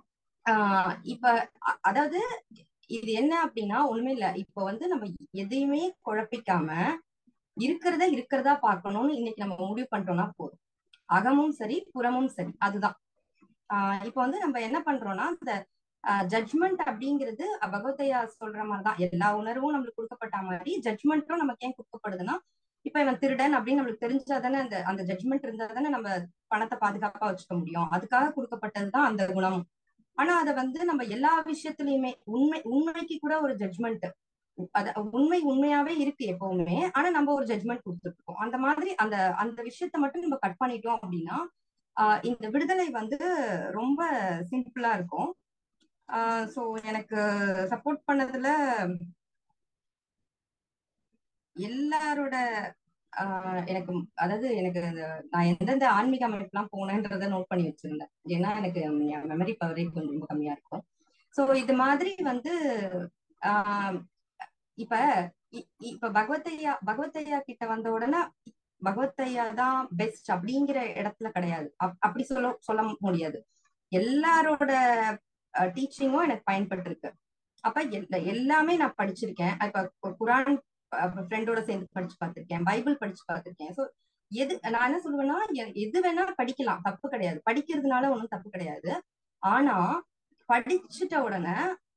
ஆஹ் இப்ப அ- அதாவது இது என்ன அப்படின்னா ஒண்ணுமே இல்ல, இப்ப வந்து நம்ம எதையுமே குழப்பிக்காம இருக்கிறத இருக்கிறதா பார்க்கணும்னு இன்னைக்கு நம்ம முடிவு பண்ணிட்டோம்னா போதும். அகமும் சரி புறமும் சரி, அதுதான். ஆஹ் இப்ப வந்து நம்ம என்ன பண்றோம்னா இந்த ஜட்ஜ்மெண்ட் அப்படிங்கிறது பகவதையா சொல்ற மாதிரிதான், எல்லா உணர்வும் நம்மளுக்கு கொடுக்கப்பட்ட மாதிரி ஜட்ஜ்மெண்ட்டும் நமக்கு ஏன் கொடுக்கப்படுதுன்னா, இப்ப இவன் திருடன் அப்படின்னு நம்மளுக்கு தெரிஞ்சா தானே அந்த அந்த ஜட்ஜ்மெண்ட் இருந்தா தானே நம்ம பணத்தை பாதுகாப்பா வச்சுக்க முடியும், அதுக்காக கொடுக்கப்பட்டதுதான் அந்த குணம். ஆனா அத வந்து நம்ம எல்லா விஷயத்திலயுமே உண்மை உண்மைக்கு கூட ஒரு ஜட்ஜ்மெண்ட், அத உண்மை உண்மையாவே இருக்கு எப்பவுமே, ஆனா நம்ம ஒரு ஜட்ஜ்மெண்ட் கொடுத்துட்டு இருக்கோம். அந்த மாதிரி அந்த அந்த விஷயத்த மட்டும் நம்ம கட் பண்ணிட்டோம் அப்படின்னா ஆஹ் இந்த விடுதலை வந்து ரொம்ப சிம்பிளா இருக்கும். ஆஹ் சோ எனக்கு சப்போர்ட் பண்ணதுல எல்லாரோட ஆஹ் எனக்கு அதாவது எனக்கு நான் எந்தெந்த ஆன்மீக அமைப்புலாம் போனேன்றதை நோட் பண்ணி வச்சிருந்தேன். ஏன்னா எனக்கு மெமரி பவரே கொஞ்சம் ரொம்ப கம்மியா இருக்கும். சோ இது மாதிரி வந்து ஆஹ் இப்ப இப்ப பகவத்தையா பகவத்தையா கிட்ட வந்த உடனே பகவத்தையா தான் பெஸ்ட் அப்படிங்கிற இடத்துல கிடையாது. அப்படி சொல்ல சொல்ல முடியாது. எல்லாரோட டீச்சிங்கும் எனக்கு பயன்பட்டு இருக்கு. அப்ப எல்லாமே நான் படிச்சிருக்கேன். இப்ப குரான் ஃப்ரெண்டோட சேர்ந்து படிச்சு பார்த்திருக்கேன், பைபிள் படிச்சு பார்த்திருக்கேன். சோ எது நான் என்ன சொல்லுவேன்னா, எது வேணா படிக்கலாம், தப்பு கிடையாது. படிக்கிறதுனால ஒண்ணும் தப்பு கிடையாது. ஆனா படிச்சுட்ட உடனே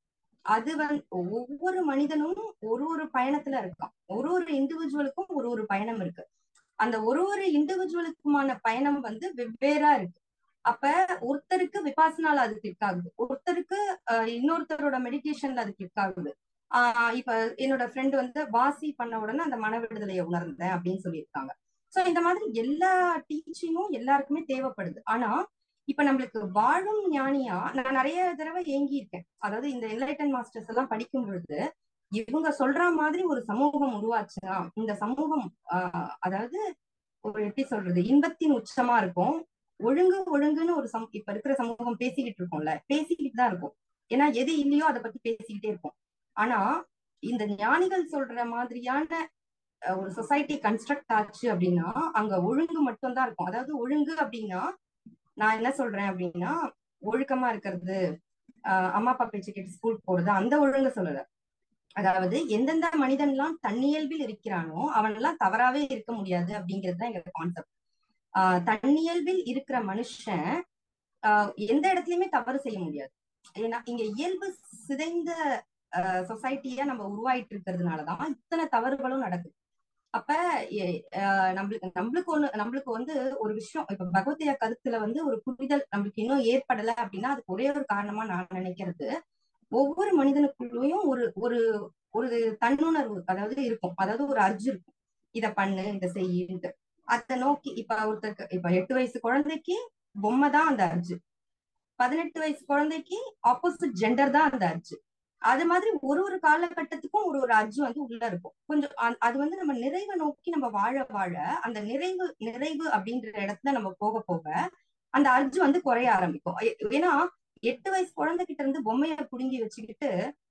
அது வந்து ஒவ்வொரு மனிதனும் ஒரு ஒரு பயணத்துல இருக்கான். ஒரு ஒரு இண்டிவிஜுவலுக்கும் ஒரு ஒரு பயணம் இருக்கு. அந்த ஒரு ஒரு இண்டிவிஜுவலுக்குமான பயணம் வந்து வெவ்வேறா இருக்கு. அப்ப ஒருத்தருக்கு விபாசனால அது கிளிக் ஆகுது, ஒருத்தருக்கு இன்னொருத்தரோட மெடிடேஷன்ல அது கிளிக் ஆகுது. ஆஹ் இப்ப என்னோட ஃப்ரெண்டு வந்து வாசி பண்ண உடனே அந்த மன விடுதலையை உணர்ந்தேன் அப்படின்னு சொல்லியிருக்காங்க. சோ இந்த மாதிரி எல்லா டீச்சிங்கும் எல்லாருக்குமே தேவைப்படுது. ஆனா இப்ப நம்மளுக்கு வாழும் ஞானியா நான் நிறைய தடவை ஏங்கி இருக்கேன். அதாவது இந்த என்லைட்டன் மாஸ்டர்ஸ் எல்லாம் படிக்கும் பொழுது இவங்க சொல்ற மாதிரி ஒரு சமூகம் உருவாச்சுன்னா, இந்த சமூகம் ஆஹ் அதாவது ஒரு எப்படி சொல்றது, இன்பத்தின் உச்சமா இருக்கும். ஒழுங்கு ஒழுங்குன்னு ஒரு சம் இப்ப இருக்கிற சமூகம் பேசிக்கிட்டு இருக்கோம்ல, பேசிக்கிட்டு தான் இருக்கும். ஏன்னா எது இல்லையோ அதை பத்தி பேசிக்கிட்டே இருக்கும். ஆனா இந்த ஞானிகள் சொல்ற மாதிரியான ஒரு சொசைட்டி கன்ஸ்ட்ரக்ட் ஆச்சு அப்படின்னா அங்க ஒழுங்கு மட்டும் தான் இருக்கும். அதாவது ஒழுங்கு அப்படின்னா நான் என்ன சொல்றேன் அப்படின்னா, ஒழுக்கமா இருக்கிறது, ஆஹ் அம்மா அப்பா பேச்சு கேட்டு ஸ்கூல் போறது, அந்த ஒழுங்கு சொல்லல. அதாவது எந்தெந்த மனிதன் எல்லாம் தன்னியல்பில் இருக்கிறானோ அவன் எல்லாம் தவறாவே இருக்க முடியாது அப்படிங்கிறது தான் எங்க கான்செப்ட். ஆஹ் தன்னியல்பில் இருக்கிற மனுஷன் ஆஹ் எந்த இடத்துலயுமே தவறு செய்ய முடியாது. ஏன்னா இங்க இயல்பு சிதைந்த சொசைட்டியா நம்ம உருவாயிட்டு இருக்கிறதுனாலதான் இத்தனை தவறுகளும் நடக்குது. அப்ப நம்மளுக்கு நம்மளுக்கு ஒண்ணு நம்மளுக்கு வந்து ஒரு விஷயம் இப்ப பகவத்கீதை கருத்துல வந்து ஒரு புரிதல் நம்மளுக்கு இன்னும் ஏற்படலை அப்படின்னா அதுக்கு ஒரே ஒரு காரணமா நான் நினைக்கிறது, ஒவ்வொரு மனிதனுக்குள்ளயும் ஒரு ஒரு ஒரு தன்னுணர்வு அதாவது இருக்கும். அதாவது ஒரு அர்ஜு இருக்கும், இத பண்ணு இத செய்யுன்ட்டு. அதை நோக்கி இப்ப ஒருத்தருக்கு இப்ப எட்டு வயசு குழந்தைக்கு பொம்மை தான் அந்த அர்ஜு, பதினெட்டு வயசு குழந்தைக்கு ஆப்போசிட் ஜெண்டர் தான் அந்த அர்ஜு. அது மாதிரி ஒரு ஒரு காலகட்டத்துக்கும் ஒரு ஒரு அர்ஜு வந்து உள்ள இருக்கும். கொஞ்சம் அது வந்து நம்ம நிறைவை நோக்கி நம்ம வாழ வாழ அந்த நிறைவு நிறைவு அப்படின்ற இடத்துல நம்ம போக போக அந்த அர்ஜு வந்து குறைய ஆரம்பிக்கும். ஏன்னா எட்டு வயசு குழந்தைகிட்ட இருந்து பொம்மையை புடுங்கி வச்சுக்கிட்டு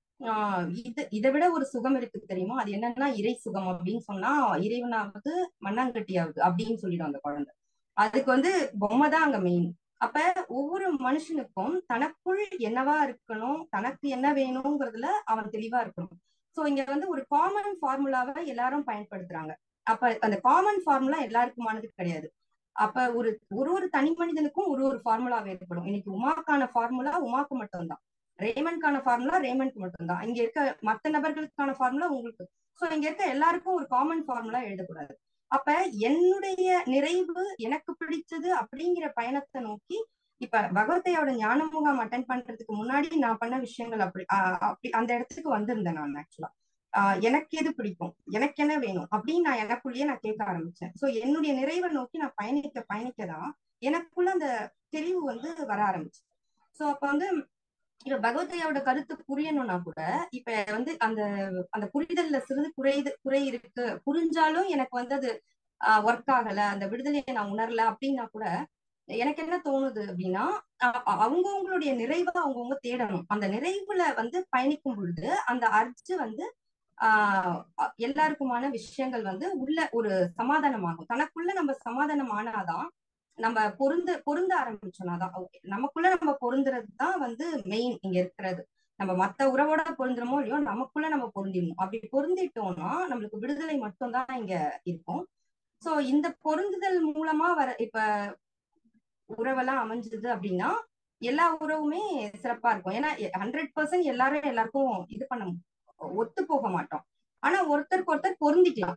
ஆஹ் இது இதை விட ஒரு சுகம் இருக்கு தெரியுமா, அது என்னன்னா இறை சுகம் அப்படின்னு சொன்னா, இறைவனாவது மண்ணாங்கட்டியாவது அப்படின்னு சொல்லிடும் அந்த குழந்தை. அதுக்கு வந்து பொம்மை தான் அங்க மெயின். அப்ப ஒவ்வொரு மனுஷனுக்கும் தனக்குள் என்னவா இருக்கணும், தனக்கு என்ன வேணுங்கிறதுல அவன் தெளிவா இருக்கணும். சோ இங்க வந்து ஒரு காமன் ஃபார்முலாவை எல்லாரும் பயன்படுத்துறாங்க. அப்ப அந்த காமன் ஃபார்முலா எல்லாருக்குமானது கிடையாது. அப்ப ஒரு ஒரு ஒரு தனி மனிதனுக்கும் ஒரு ஒரு ஃபார்முலா வேறுபடும். இன்னைக்கு உமாக்கான ஃபார்முலா உமாக்கு மட்டும்தான், ரேமனுக்கான ஃபார்முலா ரேமனுக்கு மட்டும்தான், இங்க இருக்க மத்த நபர்களுக்கான ஃபார்முலா உங்களுக்கு. சோ இங்க இருக்க எல்லாருக்கும் ஒரு காமன் ஃபார்முலா எழுதக்கூடாது. அப்ப என்னுடைய நிறைவு எனக்கு பிடிச்சது அப்படிங்கிற பயணத்தை நோக்கி இப்ப பகவத்தையோட ஞான முகாம் அட்டன் பண்றதுக்கு முன்னாடி நான் பண்ண விஷயங்கள் அப்படி அப்படி அந்த இடத்துக்கு வந்திருந்தேன் நான் ஆக்சுவலா. ஆஹ் எனக்கு எது பிடிக்கும், எனக்கு என்ன வேணும் அப்படின்னு நான் எனக்குள்ளேயே நான் கேட்க ஆரம்பிச்சேன். சோ என்னுடைய நிறைவை நோக்கி நான் பயணிக்க பயணிக்கதான் எனக்குள்ள அந்த தெளிவு வந்து வர ஆரம்பிச்சு. சோ அப்ப வந்து இப்ப பகவத்தையோட கருத்து புரியணும்னா கூட இப்ப வந்து அந்த அந்த புரிதல்ல சிறிது குறைது குறை இருக்கு, புரிஞ்சாலும் எனக்கு வந்து அது ஆஹ் ஒர்க் ஆகல, அந்த விடுதலையை நான் உணரல அப்படின்னா கூட எனக்கு என்ன தோணுது அப்படின்னா, அவங்கவுங்களுடைய நிறைவை அவங்கவுங்க தேடணும். அந்த நிறைவுல வந்து பயணிக்கும் பொழுது அந்த அர்ஜு வந்து ஆஹ் எல்லாருக்குமான விஷயங்கள் வந்து உள்ள ஒரு சமாதானமாகும். தனக்குள்ள நம்ம சமாதானம் ஆனாதான், நம்ம பொருந்த பொருந்த ஆரம்பிச்சோம்னாதான் ஓகே, நமக்குள்ள நம்ம பொருந்துறது தான் வந்து மெயின் இங்க இருக்கிறது. நம்ம மத்த உறவோட பொருந்துறோமோ இல்லையோ நமக்குள்ள நம்ம பொருந்திடணும். அப்படி பொருந்திட்டோம்னா நம்மளுக்கு விடுதலை மட்டும்தான் இங்க இருக்கும். சோ இந்த பொருந்துதல் மூலமா வர இப்ப உறவெல்லாம் அமைஞ்சது அப்படின்னா எல்லா உறவுமே சிறப்பா இருக்கும். ஏன்னா ஹண்ட்ரட் பர்சன்ட் எல்லாரும் எல்லாருக்கும் இது பண்ண ஒத்து போக மாட்டோம். ஆனா ஒருத்தருக்கு ஒருத்தர் பொருந்திக்கலாம்.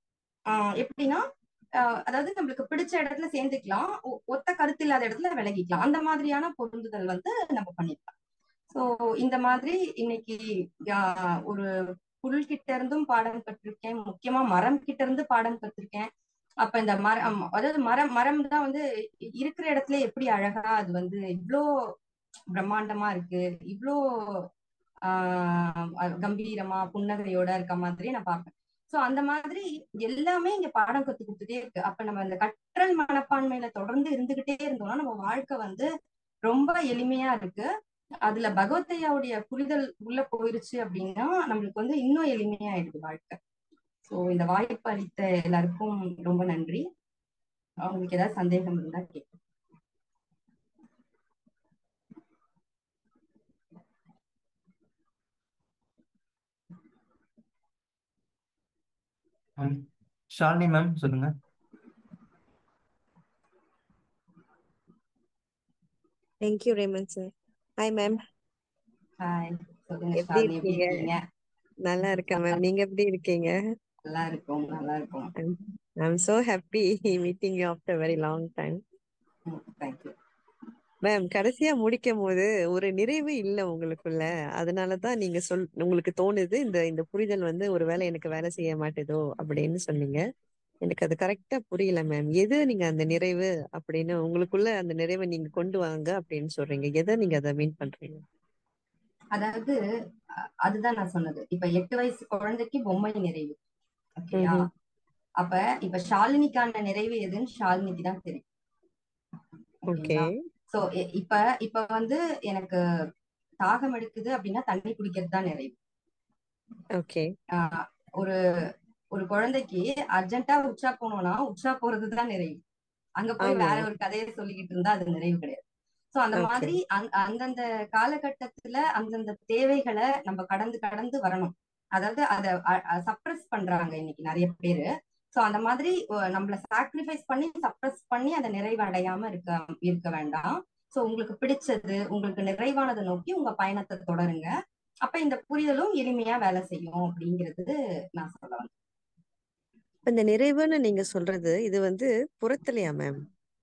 ஆஹ் எப்படின்னா ஆஹ் அதாவது நம்மளுக்கு பிடிச்ச இடத்துல சேர்ந்துக்கலாம், ஒத்த கருத்து இல்லாத இடத்துல விலகிக்கலாம். அந்த மாதிரியான பொருந்துதல் வந்து நம்ம பண்ணிக்கலாம். சோ இந்த மாதிரி இன்னைக்கு ஆஹ் ஒரு புல் கிட்ட இருந்தும் பாடம் கற்றிருக்கேன், முக்கியமா மரம் கிட்ட இருந்து பாடம் கற்றிருக்கேன். அப்ப இந்த மரம் அதாவது மரம் மரம் தான் வந்து இருக்கிற இடத்துல எப்படி அழகா அது வந்து இவ்வளோ பிரம்மாண்டமா இருக்கு, இவ்வளோ ஆஹ் கம்பீரமா புன்னகையோட இருக்க மாதிரி நான் பார்ப்பேன். சோ அந்த மாதிரி எல்லாமே இங்க பாடம் கத்து கொடுத்துட்டே இருக்கு. அப்ப நம்ம அந்த கற்றல் மனப்பான்மையில தொடர்ந்து இருந்துகிட்டே இருந்தோம்னா நம்ம வாழ்க்கை வந்து ரொம்ப எளிமையா இருக்கு. அதுல பகவத்தையாவுடைய புரிதல் உள்ள போயிருச்சு அப்படின்னா நம்மளுக்கு வந்து இன்னும் எளிமையா ஆயிடுது வாழ்க்கை. சோ இந்த வாய்ப்பு அளித்த எல்லாருக்கும் ரொம்ப நன்றி. அவங்களுக்கு ஏதாவது சந்தேகம் இருந்தா கேட்க. ஷாலினி மேம் சொல்லுங்க. Thank you Raman sir. Hi ma'am. Hi, சொல்லுங்க எப்படி ஷாலினி, எப்படி இருக்கீங்க? இருக்கீங்க? நல்லா இருக்கேன் மேம். நீங்க எப்படி இருக்கீங்க? நல்லா இருக்கும், நல்லா இருக்கும். I'm so happy meeting you after a very long time. Thank you ma'am, கடைசியா முடிக்கும் போது ஒரு நிறைவு இல்ல உங்களுக்குள்ள. அதனாலதான் நீங்க சொல் உங்களுக்கு தோணுது இந்த இந்த புரிதல் வந்து ஒருவேளை எனக்கு வேலை செய்ய மாட்டேதோ அப்படின்னு சொன்னீங்க. எனக்கு அது கரெக்டா புரியல மேம். எது நீங்க அந்த நிறைவு அப்படின்னு உங்களுக்குள்ள அந்த நிறைவை நீங்க கொண்டு வாங்க அப்படின்னு சொல்றீங்க? எதை நீங்க அதை மீன் பண்றீங்க? அதாவது அ- அதுதான் நான் சொன்னது. இப்ப எட்டு வயசு குழந்தைக்கு பொம்மை நிறைவு, ஓகேயா? ம்ஹும். அப்ப இப்ப ஷாலினிக்கான நிறைவு எதுன்னு ஷாலினிக்கு தான் தெரியும், ஓகே. ஓகேங்களா? சோ இப்ப இப்ப வந்து எனக்கு தாகம் எடுக்குது அப்படின்னா தண்ணி குடிக்கிறது தான் நிறைவு. ஓகே. ஆஹ் ஒரு ஒரு குழந்தைக்கு அர்ஜென்ட்டா உச்சா போனோம்னா உச்சா போறதுதான் நிறைவு. அங்க போய் ஆமா. வேற ஒரு கதையை சொல்லிக்கிட்டு இருந்தா அது நிறைவு கிடையாது. சோ அந்த ஓகே. மாதிரி அந்- அந்தந்த காலகட்டத்துல அந்தந்த தேவைகளை நம்ம கடந்து கடந்து வரணும். அதாவது அதை சப்ரஸ் பண்றாங்க இன்னைக்கு நிறைய பேரு. சோ அந்த மாதிரி அஹ், நம்மள சாக்ரிஃபைஸ் பண்ணி சப்ரஸ் பண்ணி அதை நிறைவு அடையாம இருக்க இருக்க வேண்டாம். சோ உங்களுக்கு பிடிச்சது, உங்களுக்கு நிறைவானதை நோக்கி உங்க பயணத்தை தொடருங்க. அப்ப இந்த புரிதலும் எளிமையா வேலை செய்யும் அப்படிங்கிறது நான் சொல்ல வந்தேன். இப்ப இந்த நிறைவுன்னு நீங்க சொல்றது இது வந்து புறத்துலயா மேம்?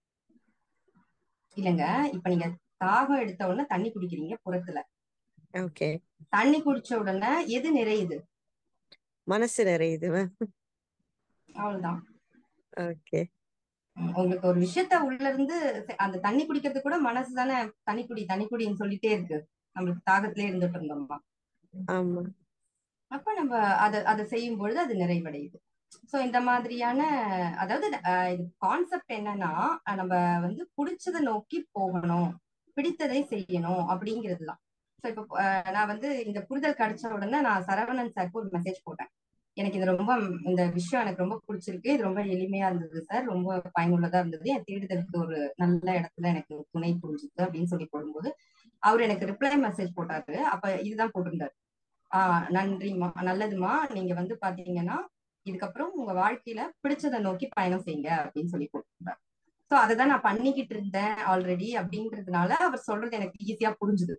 இல்லைங்க, இப்ப நீங்க தாகம் எடுத்த உடனே தண்ணி குடிக்கிறீங்க புறத்துல. ஓகே. தண்ணி குடிச்ச உடனே எது நிறையுது? மனசு நிறையுது மேம். அவ்வளவுதான். ஓகே. உம் உங்களுக்கு ஒரு விஷயத்த உள்ள இருந்து செ- அந்த தண்ணி குடிக்கிறது கூட மனசு தானே தண்ணி குடி தண்ணி குடின்னு சொல்லிட்டே இருக்கு. நம்மளுக்கு தாகத்திலே இருந்துட்டு இருந்தோம்மா. ஆமா. அப்ப நம்ம அதை அதை செய்யும் பொழுது அது நிறைவடையுது. சோ இந்த மாதிரியான, அதாவது அஹ், இது கான்செப்ட் என்னன்னா, அஹ், நம்ம வந்து பிடிச்சதை நோக்கி போகணும், பிடித்ததை செய்யணும் அப்படிங்கிறதுதான். சோ இப்ப அஹ், நான் வந்து இந்த புரிதல் கிடைச்ச உடனே நான் சரவணன் சாருக்கு ஒரு மெசேஜ் போட்டேன். எனக்கு இது ரொம்ப, இந்த விஷயம் எனக்கு ரொம்ப பிடிச்சிருக்கு, இது ரொம்ப எளிமையா இருந்தது சார், ரொம்ப பயனுள்ளதா இருந்தது, என் தேடுதலுக்கு ஒரு நல்ல இடத்துல எனக்கு துணை புரிஞ்சுது அப்படின்னு சொல்லி போடும்போது அவர் எனக்கு ரிப்ளை மெசேஜ் போட்டாரு. அப்ப இதுதான் போட்டிருந்தாரு: ஆஹ் நன்றிமா, நல்லதுமா, நீங்க வந்து பாத்தீங்கன்னா இதுக்கப்புறம் உங்க வாழ்க்கையில பிடிச்சதை நோக்கி பயணம் செய்யுங்க அப்படின்னு சொல்லி போட்டிருந்தாரு. சோ அததான் நான் பண்ணிக்கிட்டு இருந்தேன் ஆல்ரெடி அப்படின்றதுனால அவர் சொல்றது எனக்கு ஈஸியா புரிஞ்சுது.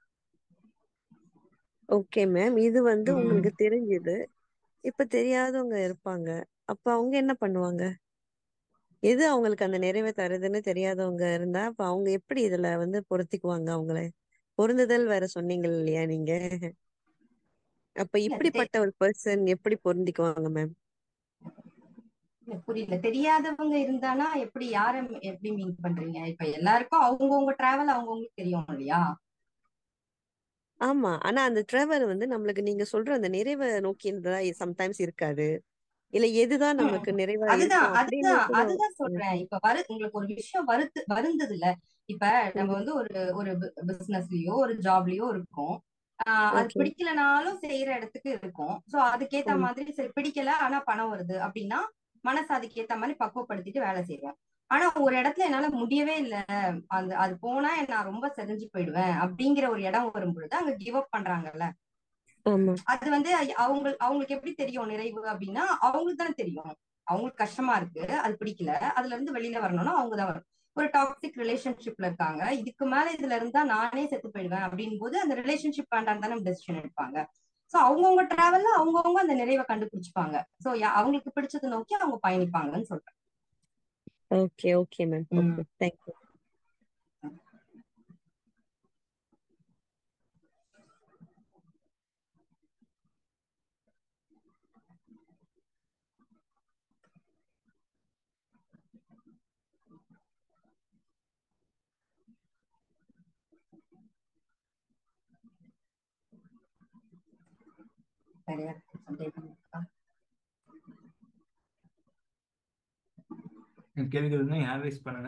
Okay ma'am. இது வந்து உம் உங்களுக்கு தெரிஞ்சது. இப்ப தெரியாதவங்க இருப்பாங்க. அப்ப அவங்க என்ன பண்ணுவாங்க? எது அவங்களுக்கு அந்த நிறைவை தருதுன்னு தெரியாதவங்க இருந்தா அப்ப அவங்க எப்படி இதுல வந்து பொருத்திக்குவாங்க அவங்கள? பொருந்துதல் வேற சொன்னீங்க இல்லையா நீங்க? அப்ப இல்ல தெ- இப்படிப்பட்ட ஒரு பர்சன் எப்படி பொருந்திக்குவாங்க மேம்? இல்ல, புரியல. தெரியாதவங்க இருந்தானா எப்படி, யார எப்படி மீன் பண்றீங்க? இப்ப எல்லாருக்கும் அவங்கவுங்க டிராவல் அவங்கவுங்களுக்கு தெரியும் இல்லையா? ஆமா. ஆனா அந்த டிராவல் வந்து நம்மளுக்கு நீங்க சொல்ற அந்த நிறைவை நோக்கினதா சம்டைம்ஸ் இருக்காது. இல்ல எதுதான் ம். நமக்கு நிறைவா அதுதான் இருக்கும் அப்படின்னு அதுதான் கூட. அதுதான் சொல்றேன். இப்ப வரு உங்களுக்கு ஒரு விஷயம் வருத்து வருந்தது இல்ல. இப்ப நம்ம ம். வந்து ஒரு ஒரு பிசினஸ்லயோ ஒரு ஜாப்லயோ இருக்கோம். ஆஹ் அது ஓகே. பிடிக்கலனாலும் செய்யற இடத்துக்கு இருக்கும். சோ அதுக்கேத்த ம். மாதிரி சரி பிடிக்கல ஆனா பணம் வருது அப்படின்னா மனசு அதுக்கேத்த மாதிரி பக்குவப்படுத்திட்டு வேலை செய்வோம். ஆனா ஒரு இடத்துல என்னால முடியவே இல்ல, அந்த அது போனா நான் ரொம்ப செதஞ்சு போயிடுவேன் அப்படிங்கிற ஒரு இடம் வரும் பொழுது அங்க கிவ் அப் பண்றாங்கல்ல. ஆமா. அது வந்து அவங்க அவங்களுக்கு எப்படி தெரியும் நிறைவு அப்படின்னா அவங்களுக்கு தானே தெரியும். அவங்களுக்கு கஷ்டமா இருக்கு, அது பிடிக்கல, அதுல இருந்து வெளியில வரணும்னா அவங்கதான் வரும். ஒரு டாக்ஸிக் ரிலேஷன்ஷிப்ல இருக்காங்க, இதுக்கு மேல இதுல இருந்தா நானே செத்து போயிடுவேன் அப்படின்னு போது அந்த ரிலேஷன்ஷிப் வேண்டாம் தானே டெசிஷன் எடுப்பாங்க. சோ அவங்கவுங்க டிராவல்ல அவங்கவுங்க அந்த நிறைவை கண்டுபிடிச்சுப்பாங்க. சோ அவங்களுக்கு பிடிச்சதை நோக்கி அவங்க பயணிப்பாங்கன்னு சொல்றேன். Okay. Okay ma'am. Um okay. Thank you. சரியா சந்தேகம் இருக்கா? கேள்விகள் இருந்தால் ஹேண்ட் ரைஸ் பண்ணுங்க.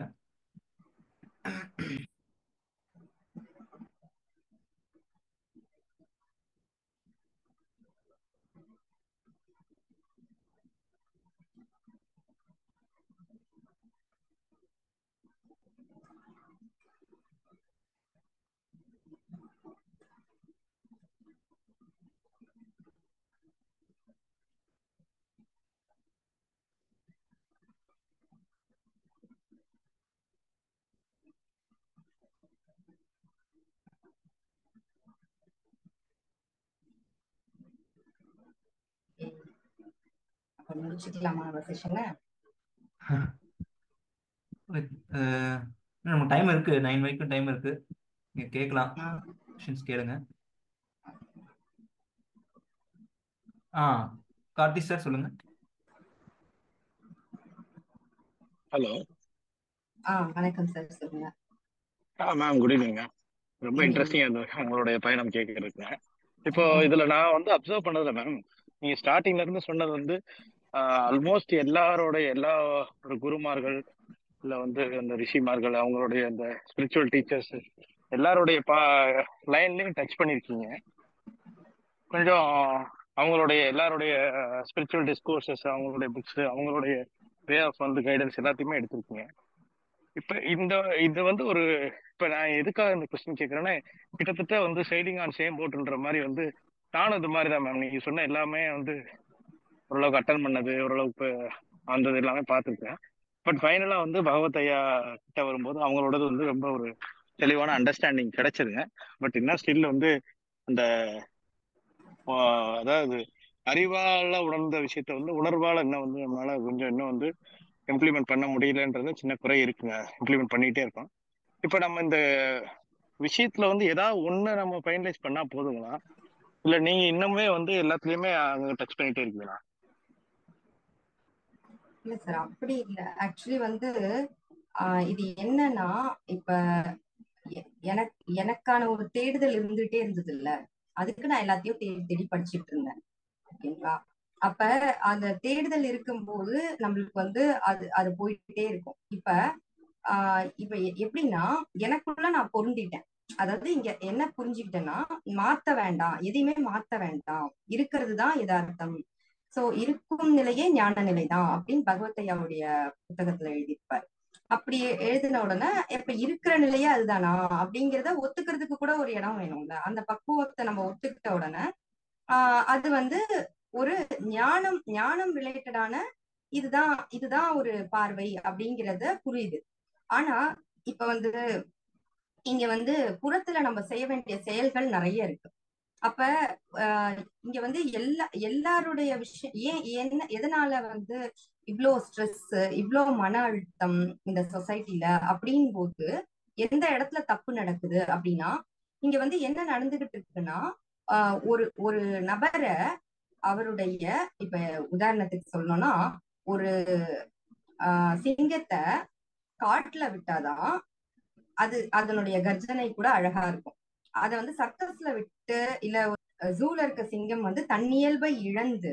அப்ப முடிச்சுக்கலாமா நம்ம செஷனை? நம்ம டைம் இருக்கு, நைன் வரைக்கும் டைம் இருக்கு. நீங்க கேட்கலாம், கொஸ்டின்ஸ் கேளுங்க. ஆ கார்த்தி சார் சொல்லுங்க. ஹலோ. ஆ வணக்கம் சார், சொல்லுங்க. ஆ மேம், குட் ஈவினிங் மேம். ரொம்ப இன்ட்ரெஸ்டிங்கா இருந்தது உங்களுடைய பயணம் கேட்கறதுக்கு. இப்போ இதுல நான் வந்து அப்சர்வ் பண்ணதுல மேம், நீங்க ஸ்டார்டிங்ல இருந்து சொன்னது வந்து ஆல்மோஸ்ட் எல்லாரோடைய எல்லா ஒரு குருமார்கள் இல்ல வந்து அந்த ரிஷிமார்கள் அவங்களுடைய அந்த ஸ்பிரிச்சுவல் டீச்சர்ஸ் எல்லாருடைய பா லைன்லயும் டச் பண்ணிருக்கீங்க. கொஞ்சம் அவங்களுடைய எல்லாருடைய ஸ்பிரிச்சுவல் டிஸ்கோர்சஸ், அவங்களுடைய புக்ஸ், அவங்களுடைய வே ஆஃப் வந்து கைடன்ஸ் எல்லாத்தையுமே எடுத்திருக்கீங்க. இப்ப இந்த இது வந்து ஒரு இப்ப நான் எதுக்காக இந்த கொஸ்டின் கேட்கறேன்னா, கிட்டத்தட்ட வந்து சைடிங் ஆன் சேம் போட்டுன்ற மாதிரி வந்து நானும் இது மாதிரி தான் மேம். நீங்க சொன்ன எல்லாமே வந்து ஓரளவுக்கு அட்டன் பண்ணது, ஓரளவுக்கு வந்தது எல்லாமே பார்த்துருக்கேன். பட் ஃபைனலா வந்து பகவத் ஐயா கிட்ட வரும்போது அவங்களோடது வந்து ரொம்ப ஒரு தெளிவான அண்டர்ஸ்டாண்டிங் கிடைச்சதுங்க. பட் இன்னும் ஸ்டில் வந்து அந்த அதாவது அறிவால உணர்ந்த விஷயத்த வந்து உணர்வால இன்னும் வந்து நம்மளால கொஞ்சம் இன்னும் வந்து இம்ப்ளிமெண்ட் பண்ண முடியலன்றது சின்ன குறை இருக்குங்க. இம்ப்ளிமெண்ட் பண்ணிட்டே இருக்கோம். இப்ப நம்ம இந்த விஷயத்துல வந்து ஏதாவது ஒண்ணு நம்ம ஃபைனலைஸ் பண்ணா போதுங்களா, இல்ல நீங்க இன்னுமே வந்து எல்லாத்துலயுமே அங்க டச் பண்ணிட்டே இருக்கீங்களா? இல்ல சார், அப்படி இல்ல. ஆக்சுவலி வந்து ஆஹ் இது என்னன்னா, இப்ப எனக்கு எனக்கான ஒரு தேடுதல் இருந்துட்டே இருந்தது இல்ல, அதுக்கு நான் எல்லாத்தையும் தேடி தேடி படிச்சுட்டு இருந்தேன். ஓகேங்களா? அப்ப அந்த தேடுதல் இருக்கும்போது நம்மளுக்கு வந்து அது அது போயிட்டே இருக்கும். இப்ப ஆஹ் இப்ப எப்படின்னா, எனக்குள்ள நான் பொருந்திட்டேன். அதாவது இங்க என்ன புரிஞ்சுக்கிட்டேன்னா, மாத்த வேண்டாம், எதையுமே மாத்த வேண்டாம், இருக்கிறதுதான் யதார்த்தம். சோ இருக்கும் நிலையே ஞான நிலைதான் அப்படின்னு பகவத் ஐயாவுடைய புத்தகத்துல எழுதியிருப்பார். அப்படி எழுதின உடனே இப்ப இருக்கிற நிலையே அதுதானா அப்படிங்கிறத ஒத்துக்கிறதுக்கு கூட ஒரு இடம் வேணும்ல. அந்த பக்குவத்தை நம்ம ஒத்துக்கிட்ட உடனே ஆஹ் அது வந்து ஒரு ஞானம் ஞானம் ரிலேட்டடான இதுதான் இதுதான் ஒரு பார்வை அப்படிங்கிறத புரியுது. ஆனா இப்ப வந்து இங்க வந்து புறத்துல நம்ம செய்ய வேண்டிய செயல்கள் நிறைய இருக்கு. அப்ப ஆஹ் இங்க வந்து எல்லா எல்லாருடைய விஷயம் ஏன் என்ன எதனால வந்து இவ்வளோ ஸ்ட்ரெஸ், இவ்வளோ மன அழுத்தம் இந்த சொசைட்டில அப்படின் போது எந்த இடத்துல தப்பு நடக்குது அப்படின்னா, இங்க வந்து என்ன நடந்துகிட்டு இருக்குன்னா, ஆஹ் ஒரு ஒரு நபரை அவருடைய இப்ப உதாரணத்துக்கு சொல்லணும்னா, ஒரு ஆஹ் சிங்கத்தை காட்டுல விட்டாதான் அது அதனுடைய கர்ஜனை கூட அழகா இருக்கும். அத வந்து சர்க்கஸ்ல விட்டு இல்ல ஜூல இருக்க சிங்கம் வந்து தன்னியல்பை இழந்து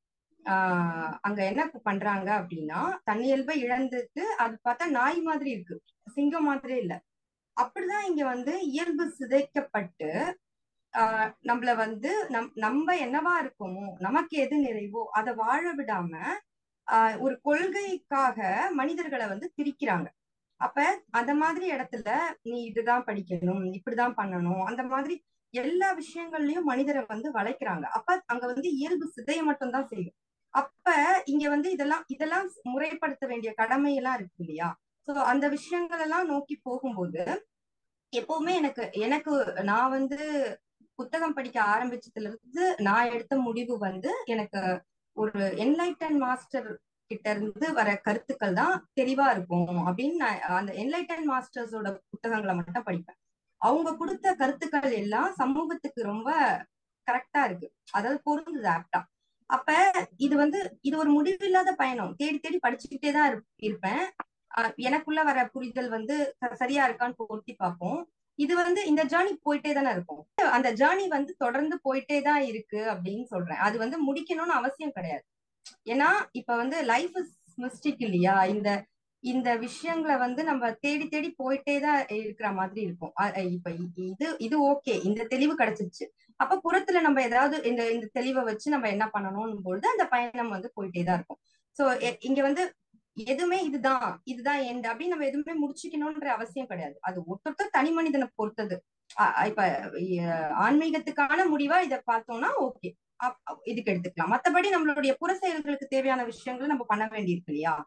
ஆஹ் அங்க என்ன பண்றாங்க அப்படின்னா, தன்னியல்பை இழந்துட்டு அது பார்த்தா நாய் மாதிரி இருக்கு, சிங்கம் மாதிரி இல்ல. அப்படிதான் இங்க வந்து இயல்பு சிதைக்கப்பட்டு ஆஹ் நம்மள வந்து நம் நம்ம என்னவா இருக்கோமோ, நமக்கு எது நிறைவோ அதை வாழ விடாம ஆஹ் ஒரு கொள்கைக்காக மனிதர்களை வந்து பிரிக்கிறாங்க. அப்ப அந்த மாதிரி இடத்துல நீ இதுதான் படிக்கணும், இப்படிதான் பண்ணணும், அந்த மாதிரி எல்லா விஷயங்கள்லயும் மனிதரை வந்து வளைக்கிறாங்க. அப்ப அங்க வந்து இயல்பு சிதைய மட்டும்தான் செய்யும். அப்ப இங்க வந்து இதெல்லாம் இதெல்லாம் முறைப்படுத்த வேண்டிய கடமை எல்லாம் இருக்கு இல்லையா? சோ அந்த விஷயங்கள் எல்லாம் நோக்கி போகும்போது எப்பவுமே எனக்கு எனக்கு நான் வந்து புத்தகம் படிக்க ஆரம்பிச்சதுல இருந்து நான் எடுத்த முடிவு வந்து, எனக்கு ஒரு என்லைட்டன் மாஸ்டர் கிட்ட இருந்து வர கருத்துக்கள் தான் தெளிவா இருக்கும் அப்படின்னு நான் அந்த என்லைட்டன் மாஸ்டர்ஸோட புத்தகங்களை மட்டும் படிப்பேன். அவங்க கொடுத்த கருத்துக்கள் எல்லாம் சமூகத்துக்கு ரொம்ப கரெக்டா இருக்கு, அதாவது பொருந்துது ஆப்டா. அப்ப இது வந்து இது ஒரு முடிவில்லாத பயணம். தேடி தேடி படிச்சுக்கிட்டே தான் இருப்பேன். ஆஹ் எனக்குள்ள வர புரிதல் வந்து சரியா இருக்கான்னு பொருத்தி பார்ப்போம். இது வந்து இந்த ஜேர்னி போயிட்டே தானே இருக்கும். அந்த ஜேர்னி வந்து தொடர்ந்து போயிட்டே தான் இருக்கு அப்படின்னு சொல்றேன். அது வந்து முடிக்கணும்னு அவசியம் கிடையாது. ஏன்னா இப்ப வந்து லைஃப் இஸ் மிஸ்டிக் இல்லையா? இந்த இந்த விஷயங்களை வந்து நம்ம தேடி தேடி போயிட்டே தான் இருக்கிற மாதிரி இருக்கும். இப்ப இது இது ஓகே, இந்த தெளிவு கிடைச்சிருச்சு. அப்ப புறத்துல நம்ம ஏதாவது இந்த இந்த தெளிவை வச்சு நம்ம என்ன பண்ணணும்னு பொழுது அந்த பயணம் வந்து போயிட்டே தான் இருக்கும். சோ இங்க வந்து எதுவுமே இதுதான் இதுதான் எண்ட் அப்படின்னு நம்ம எதுவுமே முடிச்சுக்கணும்ன்ற அவசியம் கிடையாது. அது ஒருத்தர் தனி மனிதனை பொறுத்தது. இப்ப ஆன்மீகத்துக்கான முடிவா இதை பார்த்தோம்னா ஓகே, இதுக்கு எடுத்துக்கலாம். மத்தபடி நம்மளுடைய புற செயல்களுக்கு தேவையான விஷயங்களை நம்ம பண்ண வேண்டியிருக்கு இல்லையா?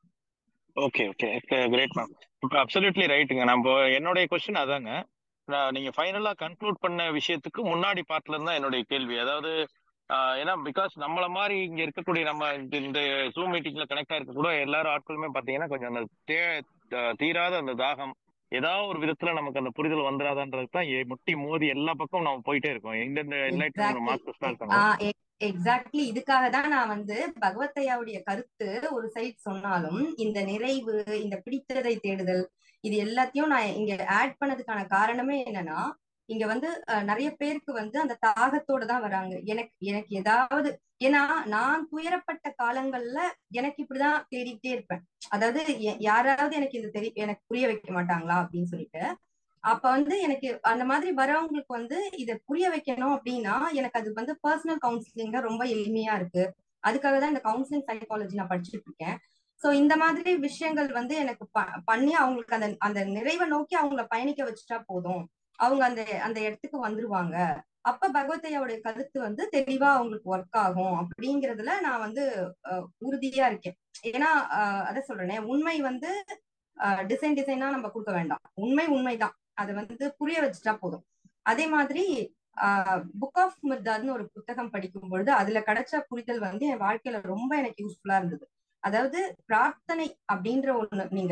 Okay okay great ma'am. இப்போ அப்சல்யூட்லி ரைட்டுங்க. நம்ம என்னுடைய கொஸ்டின் அதாங்க, நீங்க ஃபைனலா கன்க்ளூட் பண்ண விஷயத்துக்கு முன்னாடி பார்ட்ல இருந்தா என்னுடைய கேள்வி. அதாவது ஏன்னா பிகாஸ் நம்மள மாதிரி இங்க இருக்கக்கூடிய நம்ம இந்த ஜூம் மீட்டிங்ல கனெக்ட் ஆயிருக்க கூட எல்லாரும் ஆட்களுமே பாத்தீங்கன்னா கொஞ்சம் அந்த தே தீராத அந்த தாகம் ஏதாவது ஒரு விதத்துல நமக்கு அந்த புரிதல் வந்துடாதான்றது தான் முட்டி மோதி எல்லா பக்கமும் நம்ம போயிட்டே இருக்கோம். எந்தெந்த என்லைட்மென்ட் மாஸ்டர்ஸ் தான் இருக்காங்க. எக்ஸாக்ட்லி இதுக்காக தான் நான் வந்து பகவத்தையாவுடைய கருத்து ஒரு சைட் சொன்னாலும் இந்த நிறைவு, இந்த பிடித்ததை தேடுதல், இது எல்லாத்தையும் நான் இங்க ஆட் பண்ணதுக்கான காரணமே என்னன்னா, இங்க வந்து நிறைய பேருக்கு வந்து அந்த தாகத்தோட தான் வராங்க. எனக்கு எனக்கு ஏதாவது, ஏன்னா நான் துயரப்பட்ட காலங்கள்ல எனக்கு இப்படிதான் தேடிக்கிட்டே இருப்பேன். அதாவது யாராவது எனக்கு இது தெரிய எனக்கு புரிய வைக்க மாட்டாங்களா அப்படின்னு சொல்லிட்டு. அப்ப வந்து எனக்கு அந்த மாதிரி வரவங்களுக்கு வந்து இதை புரிய வைக்கணும் அப்படின்னா எனக்கு அது வந்து பர்சனல் கவுன்சிலிங்க ரொம்ப எளிமையா இருக்கு. அதுக்காக தான் இந்த கவுன்சிலிங் சைக்காலஜி நான் படிச்சுட்டு இருக்கேன். சோ இந்த மாதிரி விஷயங்கள் வந்து எனக்கு பண்ணி அவங்களுக்கு அந்த அந்த நிறைவை நோக்கி அவங்கள பயணிக்க வச்சுட்டா போதும், அவங்க அந்த அந்த இடத்துக்கு வந்துருவாங்க. அப்ப பகவத்தையாவுடைய கருத்து வந்து தெளிவா அவங்களுக்கு ஒர்க் ஆகும் அப்படிங்கிறதுல நான் வந்து உறுதியா இருக்கேன். ஏன்னா அத சொல்றேனே, உண்மை வந்து டிசைன் டிசைனா நம்ம கொடுக்க வேண்டாம். உண்மை உண்மைதான், அதை வந்து புரிய வச்சுட்டா போதும். அதே மாதிரி ஆஹ் புக் ஆஃப் மிர்தாத்னு ஒரு புத்தகம் படிக்கும் பொழுது அதுல கிடைச்ச புரிதல் வந்து என் வாழ்க்கையில ரொம்ப எனக்கு யூஸ்ஃபுல்லா இருந்தது. அதாவது பிரார்த்தனை அப்படின்ற ஒண்ணு, நீங்க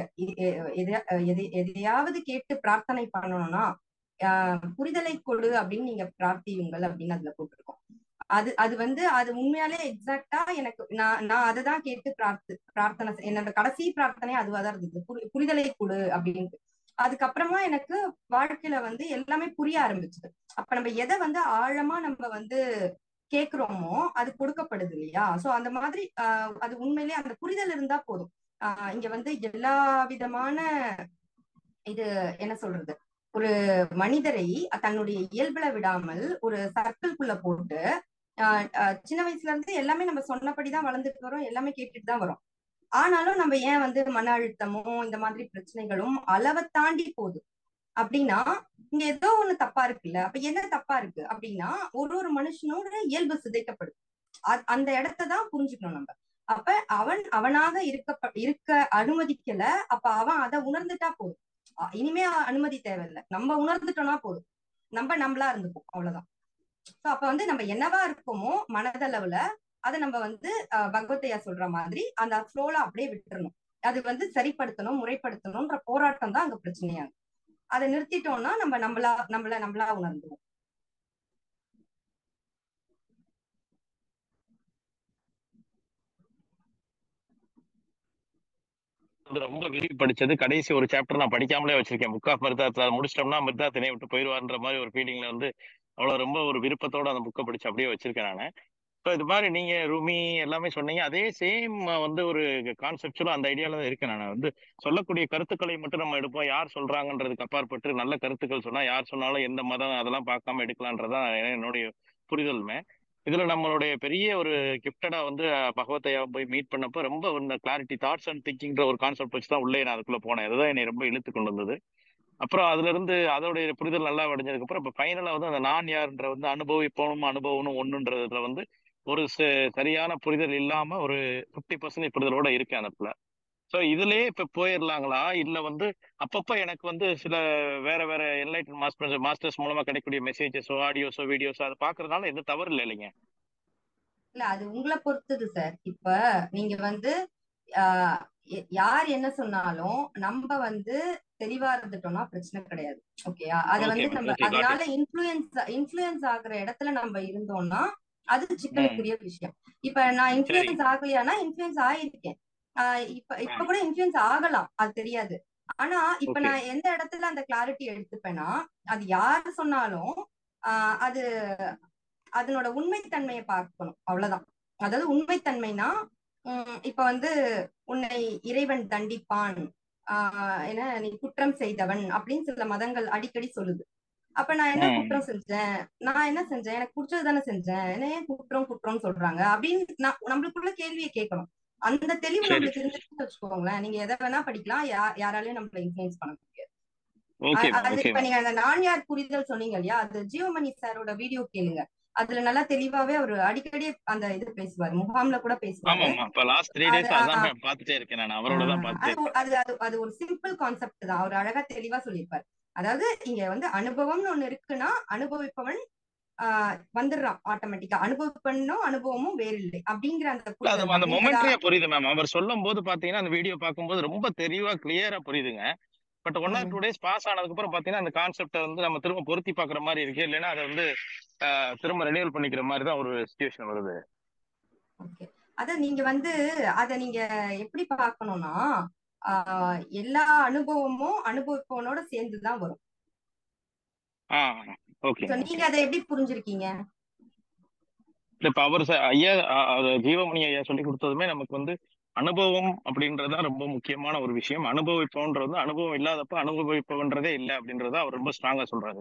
எதையாவது கேட்டு பிரார்த்தனை பண்ணணும்னா ஆஹ் புரிதலை கொடு அப்படின்னு நீங்க பிரார்த்தியுங்கள் அப்படின்னு அதுல போட்டிருக்கோம். அது அது வந்து அது உண்மையாலே எக்ஸாக்டா எனக்கு நான் நான் அதை தான் கேட்டு பிரார்த்து பிரார்த்தனை என்னோட கடைசி பிரார்த்தனை அதுவாதான் இருந்தது, புரிதலை கொடு அப்படின்ட்டு. அதுக்கப்புறமா எனக்கு வாழ்க்கையில வந்து எல்லாமே புரிய ஆரம்பிச்சது. அப்ப நம்ம எதை வந்து ஆழமா நம்ம வந்து கேக்குறோமோ அது கொடுக்கப்படுது இல்லையா? சோ அந்த மாதிரி ஆஹ் அது உண்மையிலேயே அந்த புரிதல் இருந்தா போதும். ஆஹ் இங்க வந்து எல்லா விதமான இது என்ன சொல்றது, ஒரு மனிதரை தன்னுடைய இயல்புல விடாமல் ஒரு சர்க்கிள்குள்ள போட்டு ஆஹ் சின்ன வயசுல இருந்து எல்லாமே நம்ம சொன்னபடிதான் வளர்ந்துட்டு வரோம், எல்லாமே கேட்டுட்டு தான் வரோம். ஆனாலும் நம்ம ஏன் வந்து மன அழுத்தமும் இந்த மாதிரி பிரச்சனைகளும் அளவை தாண்டி போகுது அப்படின்னா இங்க ஏதோ ஒண்ணு தப்பா இருக்குல்ல. அப்ப என்ன தப்பா இருக்கு அப்படின்னா ஒரு ஒரு மனுஷனோட இயல்பு சிதைக்கப்படுது. அந்த இடத்தான் புரிஞ்சுக்கணும் நம்ம. அப்ப அவன் அவனாக இருக்க இருக்க அனுமதிக்கல. அப்ப அவன் அதை உணர்ந்துட்டா போதும், இனிமே அனுமதி தேவையில்லை, நம்ம உணர்ந்துட்டோம்னா போதும், நம்ம நம்மளா இருந்துப்போம், அவ்வளவுதான். சோ அப்ப வந்து நம்ம என்னவா இருக்கோமோ மனதளவுல அதை நம்ம வந்து அஹ் பகவத்தையா சொல்ற மாதிரி அந்த ஃப்ளோல அப்படியே விட்டுறணும். அது வந்து சரிப்படுத்தணும், முறைப்படுத்தணும்ன்ற போராட்டம் தான் அங்க பிரச்சனையாகும். அதை நிறுத்திட்டோம்னா நம்ம நம்மளா நம்மள நம்மளா உணர்ந்துவோம். ரொம்ப விரும்பி படிச்சது கடைசி ஒரு சாப்டர் நான் படிக்காமலே வச்சிருக்கேன். புக் ஆஃப் மிர்தாத் முடிச்சிட்டோம்னா மிர்தாத் திணை விட்டு போயிடுவார்ன்ற மாதிரி ஒரு ஃபீலிங்ல வந்து அவ்வளவு ரொம்ப ஒரு விருப்பத்தோட அந்த புக்கை படிச்சு அப்படியே வச்சிருக்கேன் நான். இப்போ இது மாதிரி நீங்க ரூமி எல்லாமே சொன்னீங்க, அதே சேம் வந்து ஒரு கான்செப்டுவலும் அந்த ஐடியால தான் இருக்கேன். நான் வந்து சொல்லக்கூடிய கருத்துக்களை மட்டும் நம்ம எடுப்போம், யார் சொல்றாங்கன்றதுக்கு அப்பாற்பட்டு நல்ல கருத்துக்கள் சொன்னா யார் சொன்னாலும் எந்த மதம் அதெல்லாம் பார்க்காம எடுக்கலான்றதான் என்னுடைய புரிதலுமே. இதுல நம்மளுடைய பெரிய ஒரு கிஃப்டடா வந்து பகவத்தையா போய் மீட் பண்ணப்போ ரொம்ப இந்த கிளாரிட்டி தாட்ஸ் அண்ட் திங்கிங்ற ஒரு கான்செப்ட் வச்சு தான் உள்ளே நான் அதுக்குள்ள போனேன். அதுதான் என்னை ரொம்ப இழுத்து கொண்டு வந்தது. அப்புறம் அதுல இருந்து அதோடைய புரிதல் நல்லா அடைஞ்சதுக்கு அப்புறம் இப்ப ஃபைனலா வந்து அந்த நான் யாருன்ற வந்து அனுபவிப்போனும் அனுபவனும் ஒண்ணுன்றதுல வந்து ஒரு சரியான புரிதல் இல்லாம ஒரு பிப்டி பர்சன்டேஜ் புரிதலோட இருக்கேன் அந்த இடத்துல. ஸோ இதுலயே இப்ப போயிடலாங்களா, இல்ல வந்து அப்பப்ப எனக்கு வந்து சில வேற வேற என்லைட்டன் மாஸ்டர்ஸ் மாஸ்டர்ஸ் மூலமா கிடைக்கக்கூடிய மெசேஜஸோ ஆடியோஸோ வீடியோஸோ அதை பாக்குறதுனால எந்த தவறு இல்லை இல்லைங்க? இல்ல அது உங்களை பொறுத்தது சார். இப்ப நீங்க வந்து ஆஹ் யார் என்ன சொன்னாலும் நம்ம வந்து தெளிவா இருந்துட்டோம்னா பிரச்சனை கிடையாது. ஓகேயா? அதை வந்து நம்ம அதனால இன்ஃபுளுயன்ஸ் இன்ஃபுளுயன்ஸ் ஆகுற இடத்துல நம்ம இருந்தோம்னா அது சிக்கலுக்குரிய விஷயம். இப்ப நான் இன்ஃபுளுயன்ஸ் ஆகலையானா இன்ஃபுளுயன்ஸ் ஆயிருக்கேன். ஆஹ் இப்ப இப்ப கூட இன்ஃபுளுயன்ஸ் ஆகலாம், அது தெரியாது. ஆனா இப்ப நான் எந்த இடத்துல அந்த கிளாரிட்டி எடுத்துப்பேன்னா அது யாரு சொன்னாலும் ஆஹ் அது அதனோட உண்மைத்தன்மையை பார்க்கணும், அவ்வளவுதான். அதாவது உண்மைத்தன்மைனா உம் இப்ப வந்து உன்னை இறைவன் தண்டிப்பான், ஆஹ் என்ன நீ குற்றம் செய்தவன் அப்படின்னு சில மதங்கள் அடிக்கடி சொல்லுது. அப்ப நான் என்ன ம் குற்றம் செஞ்சேன், நான் என்ன செஞ்சேன், எனக்கு பிடிச்சது தானே செஞ்சேன், என்ன ஏன் குற்றம் குற்றம்னு சொல்றாங்க அப்படின்னு நான் நம்மளுக்குள்ள கேள்வியை கேட்கணும். அந்த தெளிவு சரி நம்மளுக்கு சரி இருந்துச்சுன்னு வச்சுக்கோங்களேன், நீங்க எதை வேணா படிக்கலாம், யா யாராலையும் நம்மள இன்ஃபுளுன்ஸ் பண்ண முடியாது. ஓகே அ- மேம் அது ஓகே இப்ப மேம் நீங்க அந்த நான்யார் புரிதல் சொன்னீங்க இல்லையா, அது ஜீவமணி சாரோட வீடியோ கேளுங்க. அதுல நல்லா தெளிவாவே அவரு அடிக்கடி அந்த இது பேசுவாரு, முகாம்ல கூட பேசுவாரு. ஆமாம்மா இப்போ லாஸ்ட் த்ரீ அது டேஸ் அதான் ஆஹ் மேம் பார்த்துட்டே இருக்கேன், நான் அவரோட தான் ஆஹ் பார்த்துட்டே அது இருக்கேன். அது அது அது ஒரு சிம்பிள் கான்செப்ட் தான், அவர் அழகா தெளிவா சொல்லியிருப்பாரு. அதாவது இங்க வந்து அனுபவம்னு ஒண்ணு இருக்குன்னா அனுபவிப்பவன் ஆஹ் வந்துடுறான் ஆட்டோமேட்டிக்கா. அனுபவிப்பனும் அனுபவமும் வேறில்லை அப்படிங்கிற அந்த இல்ல அது புரிதல் தான். அந்த நீங்க அதை மொமெண்ட்ரியா புரியுது மேம். அவர் சொல்லும் போது பாத்தீங்கன்னா அந்த வீடியோ பார்க்கும்போது ரொம்ப தெளிவா கிளியரா புரியுதுங்க. பட் ஒன் ஆர் ம், டூ டேஸ் பாஸ் ஆனதுக்கு அப்புறம் பாத்தீங்கன்னா அந்த கான்செப்டை வந்து நம்ம திரும்ப பொருத்தி பாக்குற மாதிரி இருக்கு, இல்லைன்னா அதை வந்து ஆஹ், திரும்ப ரெனியூவல் பண்ணிக்கிற மாதிரி தான் ஒரு சுச்சுவேஷன் வருது. ஓகே. அத நீங்க வந்து அத நீங்க எப்படி பார்க்கணும்னா, ஆஹ் எல்லா அனுபவமும் அனுபவிப்பவனோட சேர்ந்துதான் வரும். ஆ So, ஓகேங்க நீங்க ஓகே. அதை எப்படி புரிஞ்சிருக்கீங்க? இப்ப அவர் ச- ஐயா அ- அது ஜீவமணி ஐயா சொல்லி கொடுத்ததுமே நமக்கு வந்து அனுபவம் அப்படின்றதுதான் ரொம்ப முக்கியமான ஒரு விஷயம். அனுபவிப்போன்றது வந்து அனுபவம் இல்லாதப்ப அனுபவிப்பவன்றதே இல்லை அப்படின்றத அவர் ரொம்ப ஸ்ட்ராங்கா சொல்றாரு.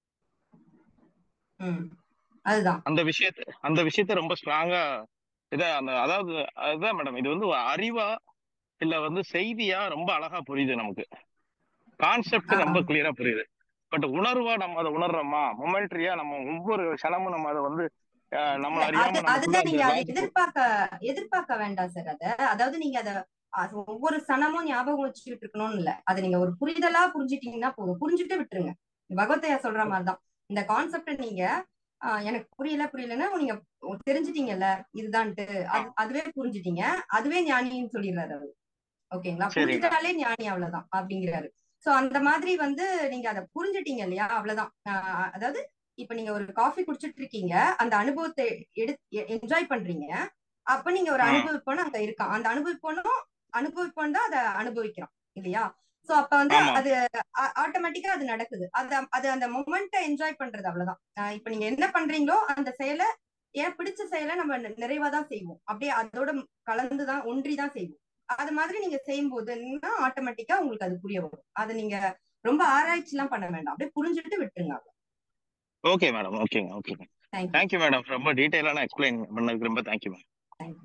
ம் அதுதான். அந்த விஷயத்த அந்த விஷயத்த ரொம்ப ஸ்ட்ராங்கா இத அந்த அதாவது அதுதான் மேடம், இது வந்து ஒரு அறிவா இல்ல வந்து செய்தியா ரொம்ப அழகா புரியுது நமக்கு. கான்செப்ட் ரொம்ப ஆஹ் கிளியரா புரியுது. பட் உணர்வா நம்ம அதை உணர்றோமா, மொமெண்ட்ரியா நம்ம ஒவ்வொரு க்ஷணமும் நம்ம அதை வந்து அஹ், நம்மள இல்ல அது அறியாம நமக்குள்ள அதுதான் அந்த நீங்க அதை லாஜிக். எதிர்பார்க்க எதிர்பார்க்க வேண்டாம் சார். அத அதாவது நீங்க அத அ- ஒவ்வொரு சனமும் ஞாபகம் வச்சுக்கிட்டு இருக்கணும்னு இல்ல, அதை நீங்க ஒரு புரிதலா புரிஞ்சுட்டீங்கன்னா போதும், புரிஞ்சுட்டு விட்டுருங்க. பகவத்தையா சொல்ற மாதிரிதான் இந்த கான்செப்ட நீங்க ஆஹ் எனக்கு புரியல புரியலன்னா நீங்க தெரிஞ்சுட்டீங்கல்ல இதுதான்ட்டு, அது அதுவே புரிஞ்சுட்டீங்க, அதுவே ஞானின்னு சொல்லிடுறாரு அவரு. ஓகேங்களா, சரி மேம். புரிஞ்சுட்டாலே ஞானி அவ்வளவுதான் அப்படிங்கிறாரு. சோ அந்த மாதிரி வந்து நீங்க அதை புரிஞ்சுட்டீங்க இல்லையா, அவ்வளவுதான். ஆஹ் அதாவது இப்ப நீங்க ஒரு காஃபி குடிச்சிட்டு இருக்கீங்க, அந்த அனுபவத்தை எடு என்ஜாய் பண்றீங்க. அப்ப நீங்க ஒரு ஆ அனுபவிப்போன்னு அங்க இருக்கான், அந்த அனுபவிப்போனும் அனுபவிப்போன் தான் அதை அனுபவிக்கிறான் இல்லையா. சோ அப்ப வந்து ஆமா அது ஆட்டோமேட்டிக்கா அது நடக்குது, அது அது அந்த மொமெண்ட்டை என்ஜாய் பண்றது அவ்வளவுதான். ஆஹ் இப்ப நீங்க என்ன பண்றீங்களோ அந்த செயலை, ஏன் பிடிச்ச செயலை நம்ம நிறைவா தான் செய்வோம், அப்படியே அதோட கலந்துதான் ஒன்றிதான் செய்வோம். அது மாதிரி நீங்க செய்யும் போதுன்னா ஆட்டோமேட்டிக்கா உங்களுக்கு அது புரிய வரும். அதை நீங்க ரொம்ப ஆராய்ச்சி எல்லாம் பண்ண வேண்டாம், அப்படியே புரிஞ்சுட்டு விட்டுருங்க. Okay madam. ஓகேங்க ஓகேங்க. தேங்க்யூ தேங்க்யூ மேடம், ரொம்ப டீட்டெயிலான எக்ஸ்பிளைன் பண்ணதுக்கு ரொம்ப தேங்க்யூ மேம். தேங்க்யூ.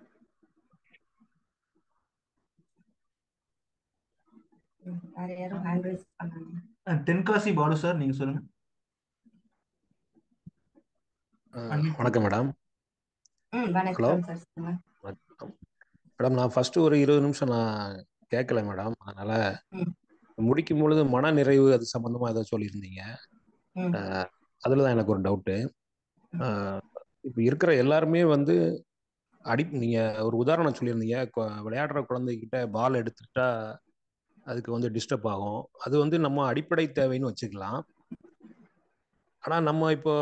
வேற யாரும் ஹேண்ட் ரைஸ் பண்ணாங்க? அஹ் தென்காசி பாலு சார், நீங்க சொல்லுங்க. அஹ் Unmute வணக்கம் மேடம். ம் ஹலோ வணக்கம் சார், சொல்லுங்க. வணக்கம் மேடம். நான் ஃபர்ஸ்ட் ஒரு இருபது நிமிஷம் நான் கேட்கல மேடம், அதனால ம் முடிக்கும் பொழுது மன நிறைவு அது சம்பந்தமா ஏதோ சொல்லியிருந்தீங்க. ம் அஹ் அதுல தான் எனக்கு ஒரு டவுட்டு. இப்போ இருக்கிற எல்லாருமே வந்து அடி நீங்க ஒரு உதாரணம் சொல்லியிருந்தீங்க, கொ- விளையாடுற குழந்தைகிட்ட பால் எடுத்துட்டா அதுக்கு வந்து டிஸ்டர்ப் ஆகும். அது வந்து நம்ம அடிப்படை தேவைன்னு வச்சுக்கலாம். ஆனா நம்ம இப்போ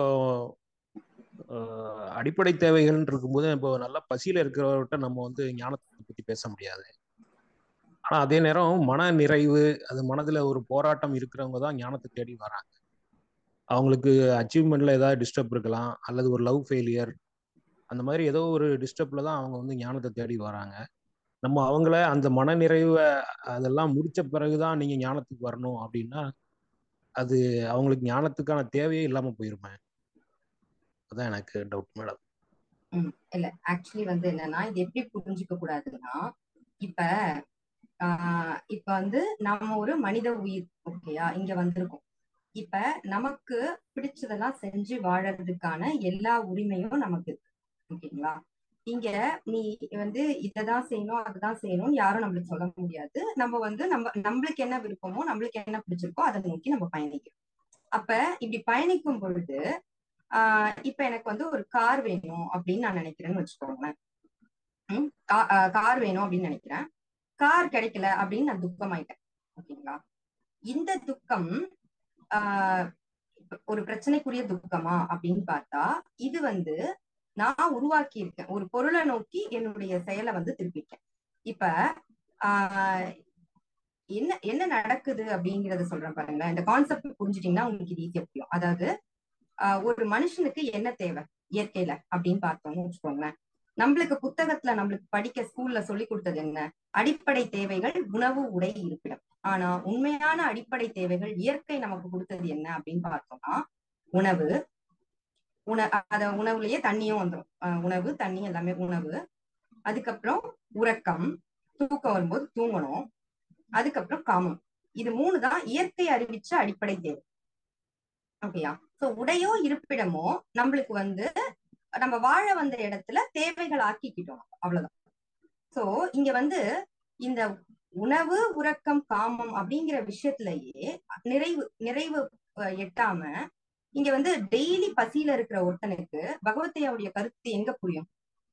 அஹ், அடிப்படை தேவைகள்னு இருக்கும்போது இப்போ நல்லா பசியில இருக்கிறவர்கிட்ட நம்ம வந்து ஞானத்தை பத்தி பேச முடியாது. ஆனா அதே நேரம் மன நிறைவு, அது மனதுல ஒரு போராட்டம் இருக்கிறவங்க தான் ஞானத்தை தேடி வராங்க. அவங்களுக்கு அச்சீவ்மெண்ட்ல ஏதாவது டிஸ்டர்ப் இருக்கலாம், அல்லது ஒரு லவ் ஃபெயிலியர், அந்த மாதிரி ஏதோ ஒரு டிஸ்டர்ப்ல தான் அவங்க வந்து ஞானத்தை தேடி வராங்க. நம்ம அவங்கள அந்த மன நிறைவை அதெல்லாம் முடிச்ச பிறகுதான் நீங்க ஞானத்துக்கு வரணும் அப்படின்னா அது அவங்களுக்கு ஞானத்துக்கான தேவையே இல்லாம போயிருமே. அதான் எனக்கு டவுட் மேடம். ம் இல்ல, ஆக்சுவலி வந்து என்னன்னா இது எப்படி புரிஞ்சுக்க கூடாதுன்னா, இப்ப ஆஹ் இப்ப வந்து நம்ம ஒரு மனித உயிர், ஓகேயா, இங்க வந்திருக்கோம். இப்ப நமக்கு பிடிச்சதெல்லாம் செஞ்சு வாழறதுக்கான எல்லா உரிமையும் நமக்கு இருக்கு, ஓகேங்களா. இங்க நீ வந்து இததான் செய்யணும் அதுதான் செய்யணும்னு யாரும் நம்மளுக்கு சொல்ல முடியாது. நம்ம வந்து நம்ம நம்மளுக்கு என்ன விருப்பமோ நம்மளுக்கு என்ன பிடிச்சிருக்கோ அதை நோக்கி நம்ம பயணிக்கிறோம். அப்ப இப்படி பயணிக்கும் பொழுது ஆஹ் இப்ப எனக்கு வந்து ஒரு கார் வேணும் அப்படின்னு நான் நினைக்கிறேன்னு வச்சுக்கோங்களேன். ம், கா- ஆஹ் கார் வேணும் அப்படின்னு நினைக்கிறேன், கார் கிடைக்கல அப்படின்னு நான் துக்கமாயிட்டேன், ஓகேங்களா. இந்த துக்கம் ஆஹ் ஒரு பிரச்சனைக்குரிய துக்கமா அப்படின்னு பார்த்தா, இது வந்து நான் உருவாக்கி இருக்கேன், ஒரு பொருளை நோக்கி என்னுடைய செயலை வந்து திருப்பிட்டேன். இப்ப ஆஹ் என்ன என்ன நடக்குது அப்படிங்கறத சொல்றேன் பாருங்களேன். இந்த கான்செப்ட் புரிஞ்சுட்டீங்கன்னா உங்களுக்கு இது ஈஸியா புரியும். அதாவது ஆஹ் ஒரு மனுஷனுக்கு என்ன தேவை இயற்கையில அப்படின்னு பார்த்தோம்னு வச்சுக்கோங்களேன். நம்மளுக்கு புத்தகத்துல நம்மளுக்கு படிக்க ஸ்கூல்ல சொல்லி கொடுத்தது என்ன? அடிப்படை தேவைகள் உணவு, உடை, இருப்பிடம். ஆனா உண்மையான அடிப்படை தேவைகள் இயற்கை நமக்கு கொடுத்தது என்ன அப்படின்னு பார்த்தோம்னா உணவு, உண அத உணவுலயே தண்ணியும் வந்துடும். அஹ் உணவு, தண்ணி எல்லாமே உணவு. அதுக்கப்புறம் உறக்கம், தூக்கம் வரும்போது தூங்கணும். அதுக்கப்புறம் காமம். இது மூணு தான் இயற்கை அறிவிச்ச அடிப்படை தேவை. ஓகேயா? சோ உடையோ இருப்பிடமோ நம்மளுக்கு வந்து நம்ம வாழ வந்த இடத்துல தேவைகள் ஆக்கிக்கிட்டோம், அவ்வளவுதான். சோ இங்க வந்து இந்த உணவு, உறக்கம், காமம் அப்படிங்கிற விஷயத்திலேயே நிறைவு நிறைவு எட்டாம இங்க வந்து டெய்லி பசியில இருக்கிற ஒருத்தனுக்கு பகவத்தையாவுடைய கருத்து எங்க புரியும்?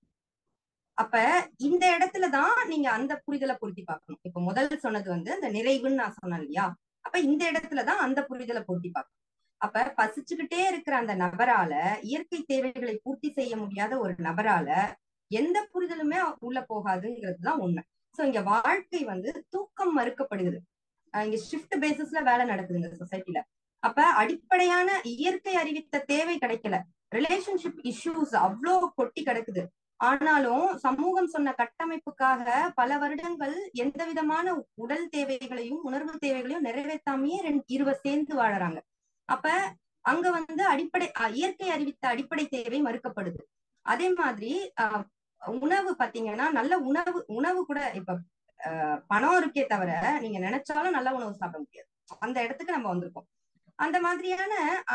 அப்ப இந்த இடத்துலதான் நீங்க அந்த புரிதலை பொருத்தி பார்க்கணும். இப்ப முதல் சொன்னது வந்து அந்த நிறைவுன்னு நான் சொன்னேன் இல்லையா? அப்ப இந்த இடத்துலதான் அந்த புரிதலை பொருத்தி பார்க்கணும். அப்ப பசிச்சுக்கிட்டே இருக்கிற அந்த நபரால இயற்கை தேவைகளை பூர்த்தி செய்ய முடியாத ஒரு நபரால எந்த புரிதலுமே உள்ள போகாதுங்கிறதுதான் உண்மை. சோ இங்க வாழ்க்கை வந்து தூக்கம் மறுக்கப்படுது. இங்க ஷிஃப்ட் பேசிஸ்ல வேலை நடக்குதுங்க சொசைட்டில. அப்ப அடிப்படையான இயற்கை அறிவித்த தேவை கிடைக்கல. ரிலேஷன்ஷிப் இஷ்யூஸ் அவ்வளோ கொட்டி கிடக்குது. ஆனாலும் சமூகம் சொன்ன கட்டமைப்புக்காக பல வருடங்கள் எந்த விதமான உடல் தேவைகளையும் உணர்வு தேவைகளையும் நிறைவேற்றாமையே இருவர் சேர்ந்து வாழறாங்க. அப்ப அங்க வந்து அடிப்படை இயற்கை அறிவித்த அடிப்படை தேவை மறுக்கப்படுது. அதே மாதிரி ஆஹ் உணவு பாத்தீங்கன்னா நல்ல உணவு உணவு கூட இப்ப ஆஹ் பணம் இருக்கே தவிர நீங்க நினைச்சாலும் நல்ல உணவு சாப்பிட முடியாது. அந்த இடத்துக்கு நம்ம வந்திருக்கோம். அந்த மாதிரியான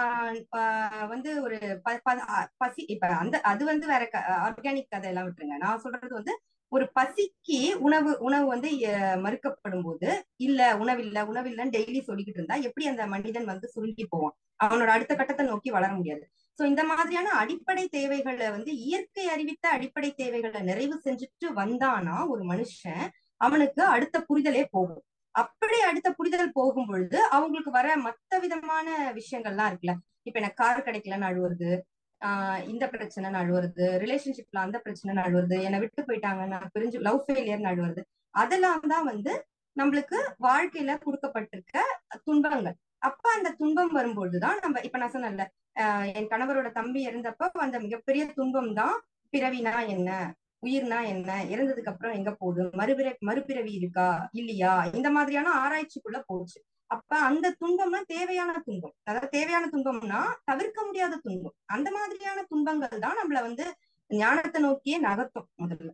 ஆஹ் வந்து ஒரு பசி இப்ப அந்த அது வந்து வேற ஆர்கானிக் கதை எல்லாம் விட்டுருங்க. நான் சொல்றது வந்து ஒரு பசிக்கு உணவு உணவு வந்து மறுக்கப்படும் போது இல்ல உணவு இல்ல உணவு இல்லைன்னு டெய்லி சொல்லிக்கிட்டு இருந்தா எப்படி அந்த மனிதன் வந்து சுருங்கி போவான்? அவனோட அடுத்த கட்டத்தை நோக்கி வளர முடியாது. சோ இந்த மாதிரியான அடிப்படை தேவைகளை வந்து இயற்கை அறிவித்த அடிப்படை தேவைகளை நிறைவு செஞ்சுட்டு வந்தானா ஒரு மனுஷன், அவனுக்கு அடுத்த புரிதலே போகும். அப்படி அடுத்த புரிதல் போகும் பொழுது அவங்களுக்கு வர மத்த விதமான விஷயங்கள்லாம் இருக்குல்ல. இப்ப எனக்கு கார் கிடைக்கலன்னு அழுவுறது, ஆஹ் இந்த பிரச்சனைன்னு அழுவுறது, ரிலேஷன்ஷிப்ல அந்த பிரச்சனைன்னு அழுவுறது, என்னை விட்டு போயிட்டாங்க நான் பிரிஞ்சு லவ் ஃபெயிலியர்னு அழுவுறது, அதெல்லாம் தான் வந்து நம்மளுக்கு வாழ்க்கையில கொடுக்கப்பட்டிருக்க துன்பங்கள். அப்ப அந்த துன்பம் வரும்பொழுதுதான் நம்ம இப்ப நான் சொன்னேன்ல, ஆஹ் என் கணவரோட தம்பி இறந்தப்ப அந்த மிகப்பெரிய துன்பம் தான் பிறவினா என்ன, உயிர்னா என்ன, இறந்ததுக்கு அப்புறம் எங்க போகுது, மறுபிற மறுபிறவி இருக்கா இல்லையா, இந்த மாதிரியான ஆராய்ச்சிக்குள்ள போச்சு. அப்ப அந்த துன்பம்னா தேவையான துன்பம். அதாவது தேவையான துன்பம்னா தவிர்க்க முடியாத துன்பம். அந்த மாதிரியான துன்பங்கள் தான் நம்மள வந்து ஞானத்தை நோக்கியே நகர்த்தும் முதல்ல.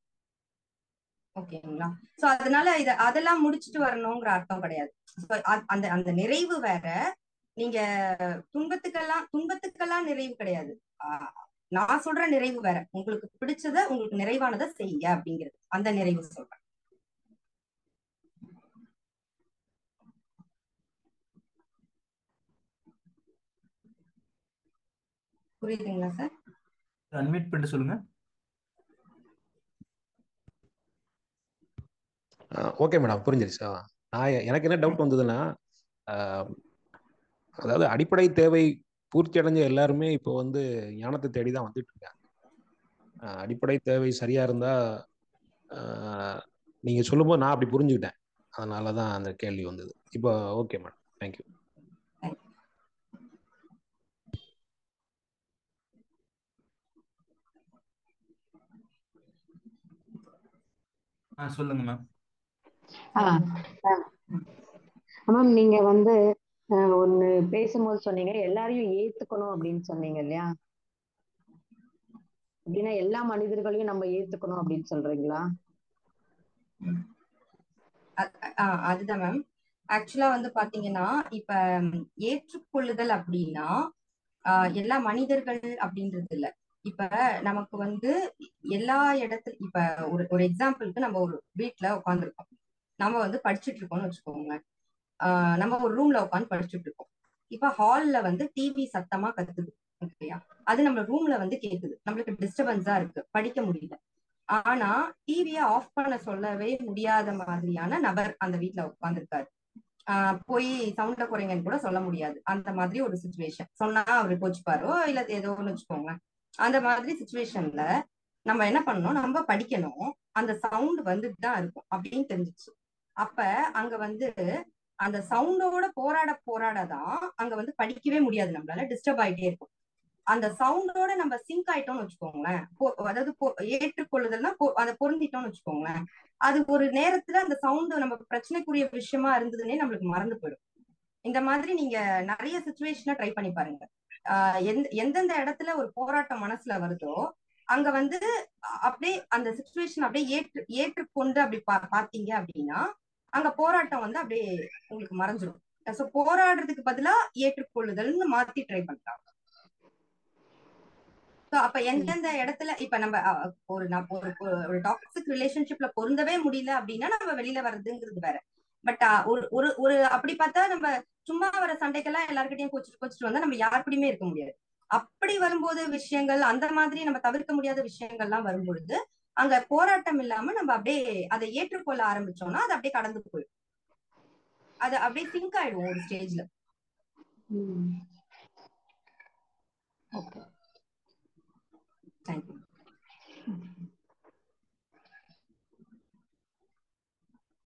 ஓகேங்களா? சோ அதனால இத அதெல்லாம் முடிச்சுட்டு வரணுங்கிற அர்த்தம் கிடையாது. அந்த அந்த நிறைவு வேற. நீங்க துன்பத்துக்கெல்லாம் துன்பத்துக்கெல்லாம் நிறைவு கிடையாது. ஆஹ் நான் சொல்ற நிறைவு வேற. உங்களுக்கு பிடிச்சத உங்களுக்கு நிறைவானதை செய்யுங்க அப்படிங்கிறது அந்த நிறைவு சொல்றேன். புரியுதுங்களா சார்? அன்மியூட் பண்ணிட்டு சொல்லுங்க. ஓகே மேடம், புரிஞ்சிருச்சு. நான் எனக்கு என்ன டவுட் வந்ததுன்னா, அதாவது அடிப்படை தேவை பூர்த்தி அடைஞ்ச எல்லாருமே இப்போ வந்து ஞானத்தை தேடி தான் வந்துட்டு இருக்காங்க. அடிப்படை தேவை சரியா இருந்தா நீங்க சொல்லும்போது நான் அப்படி புரிஞ்சுக்கிட்டேன். அதனாலதான் அந்த கேள்வி வந்தது. இப்போ ஓகே மேடம், தேங்க்யூ. ஆ சொல்லுங்க மேம். மேம் நீங்க வந்து ஒண்ணு பேசும்போது சொன்னீங்க எல்லாரையும் ஏத்துக்கணும் அப்படின்னு சொன்னீங்க இல்லையா? அப்படின்னா எல்லா மனிதர்களையும் நம்ம ஏத்துக்கணும் அப்படின்னு சொல்றீங்களா? அதுதான் மேம். ஆக்சுவலா வந்து பாத்தீங்கன்னா இப்ப ஏற்றுக்கொள்ளுதல் அப்படின்னா ஆஹ் எல்லா மனிதர்கள் அப்படின்றது இல்ல. இப்ப நமக்கு வந்து எல்லா இடத்துல இப்ப ஒரு ஒரு எக்ஸாம்பிளுக்கு நம்ம ஒரு வீட்டுல உட்காந்துருக்கோம், நம்ம வந்து படிச்சுட்டு இருக்கோம்னு வச்சுக்கோங்க. ஆஹ் நம்ம ஒரு ரூம்ல உட்காந்து படிச்சுட்டு இருக்கோம். இப்ப ஹால்ல வந்து டிவி சத்தமா கத்துது, ஓகேயா? அது நம்ம ரூம்ல வந்து கேக்குது, நம்மளுக்கு டிஸ்டர்பன்ஸா இருக்கு, படிக்க முடியல. ஆனா டிவியை ஆஃப் பண்ண சொல்லவே முடியாத மாதிரியான நபர் அந்த வீட்டுல உட்காந்துருக்காரு. ஆஹ் போய் சவுண்ட குறைங்கன்னு கூட சொல்ல முடியாது. அந்த மாதிரி ஒரு சுச்சுவேஷன். சொன்னா அவரு கோச்சுப்பாரோ இல்ல ஏதோ ஒண்ணு வச்சுக்கோங்க. அந்த மாதிரி சுச்சுவேஷன்ல நம்ம என்ன பண்ணணும், நம்ம படிக்கணும், அந்த சவுண்ட் வந்துட்டு தான் இருக்கும் அப்படின்னு தெரிஞ்சிச்சு. அப்ப அங்க வந்து அந்த சவுண்டோட போராட போராடதான் அங்க வந்து படிக்கவே முடியாது, நம்மளால டிஸ்டர்ப் ஆயிட்டே இருக்கும். அந்த சவுண்டோட நம்ம சிங்க் ஆயிட்டோம்னு வச்சுக்கோங்களேன், அதாவது ஏற்றுக்கொள்ளுதல்னா அதை பொருந்திட்டோம்னு வச்சுக்கோங்களேன், அது ஒரு நேரத்துல அந்த சவுண்ட் நம்ம பிரச்சனைக்குரிய விஷயமா இருந்ததுன்னே நம்மளுக்கு மறந்து போயிடும். இந்த மாதிரி நீங்க நிறைய சுச்சுவேஷனை ட்ரை பண்ணி பாருங்க. ஆஹ் எந்த எந்தெந்த இடத்துல ஒரு போராட்டம் மனசுல வருதோ அங்க வந்து அப்படியே அந்த சுச்சுவேஷன் அப்படியே ஏற்று ஏற்றுக்கொண்டு அப்படி பா பாத்தீங்க அப்படின்னா அங்க போராட்டம் வந்து அப்படியே உங்களுக்கு மறைஞ்சிடும். சோ போராடுறதுக்கு பதிலா ஏற்றுக்கொள்ளுதல்னு மாத்தி ட்ரை பண்றாங்க. அப்ப எந்தெந்த இடத்துல இப்ப நம்ம ஒரு ஒரு டாக்ஸிக் ரிலேஷன்ஷிப்ல பொருந்தவே முடியல அப்படின்னா நம்ம வெளியில வர்றதுங்கிறது வேற. பட் ஒரு ஒரு ஒரு அப்படி பார்த்தா நம்ம சும்மா வர சண்டைக்கெல்லாம் எல்லாருக்கிட்டையும் கோச்சிட்டு கோச்சிட்டு வந்தா நம்ம யாருக்கிட்டையுமே இருக்க முடியாது. அப்படி வரும்போது விஷயங்கள் அந்த மாதிரி நம்ம தவிர்க்க முடியாத விஷயங்கள்லாம் வரும்பொழுது அங்க போராட்டம் இல்லாம நம்ம அப்படியே அதை ஏற்றுக்கொள்ள ஆரம்பிச்சோம்னா அது அப்படியே கடந்து போயிடும். அது அப்படியே சிங்க் ஆயிடும் ஒரு ஸ்டேஜ்ல. Okay, thank you.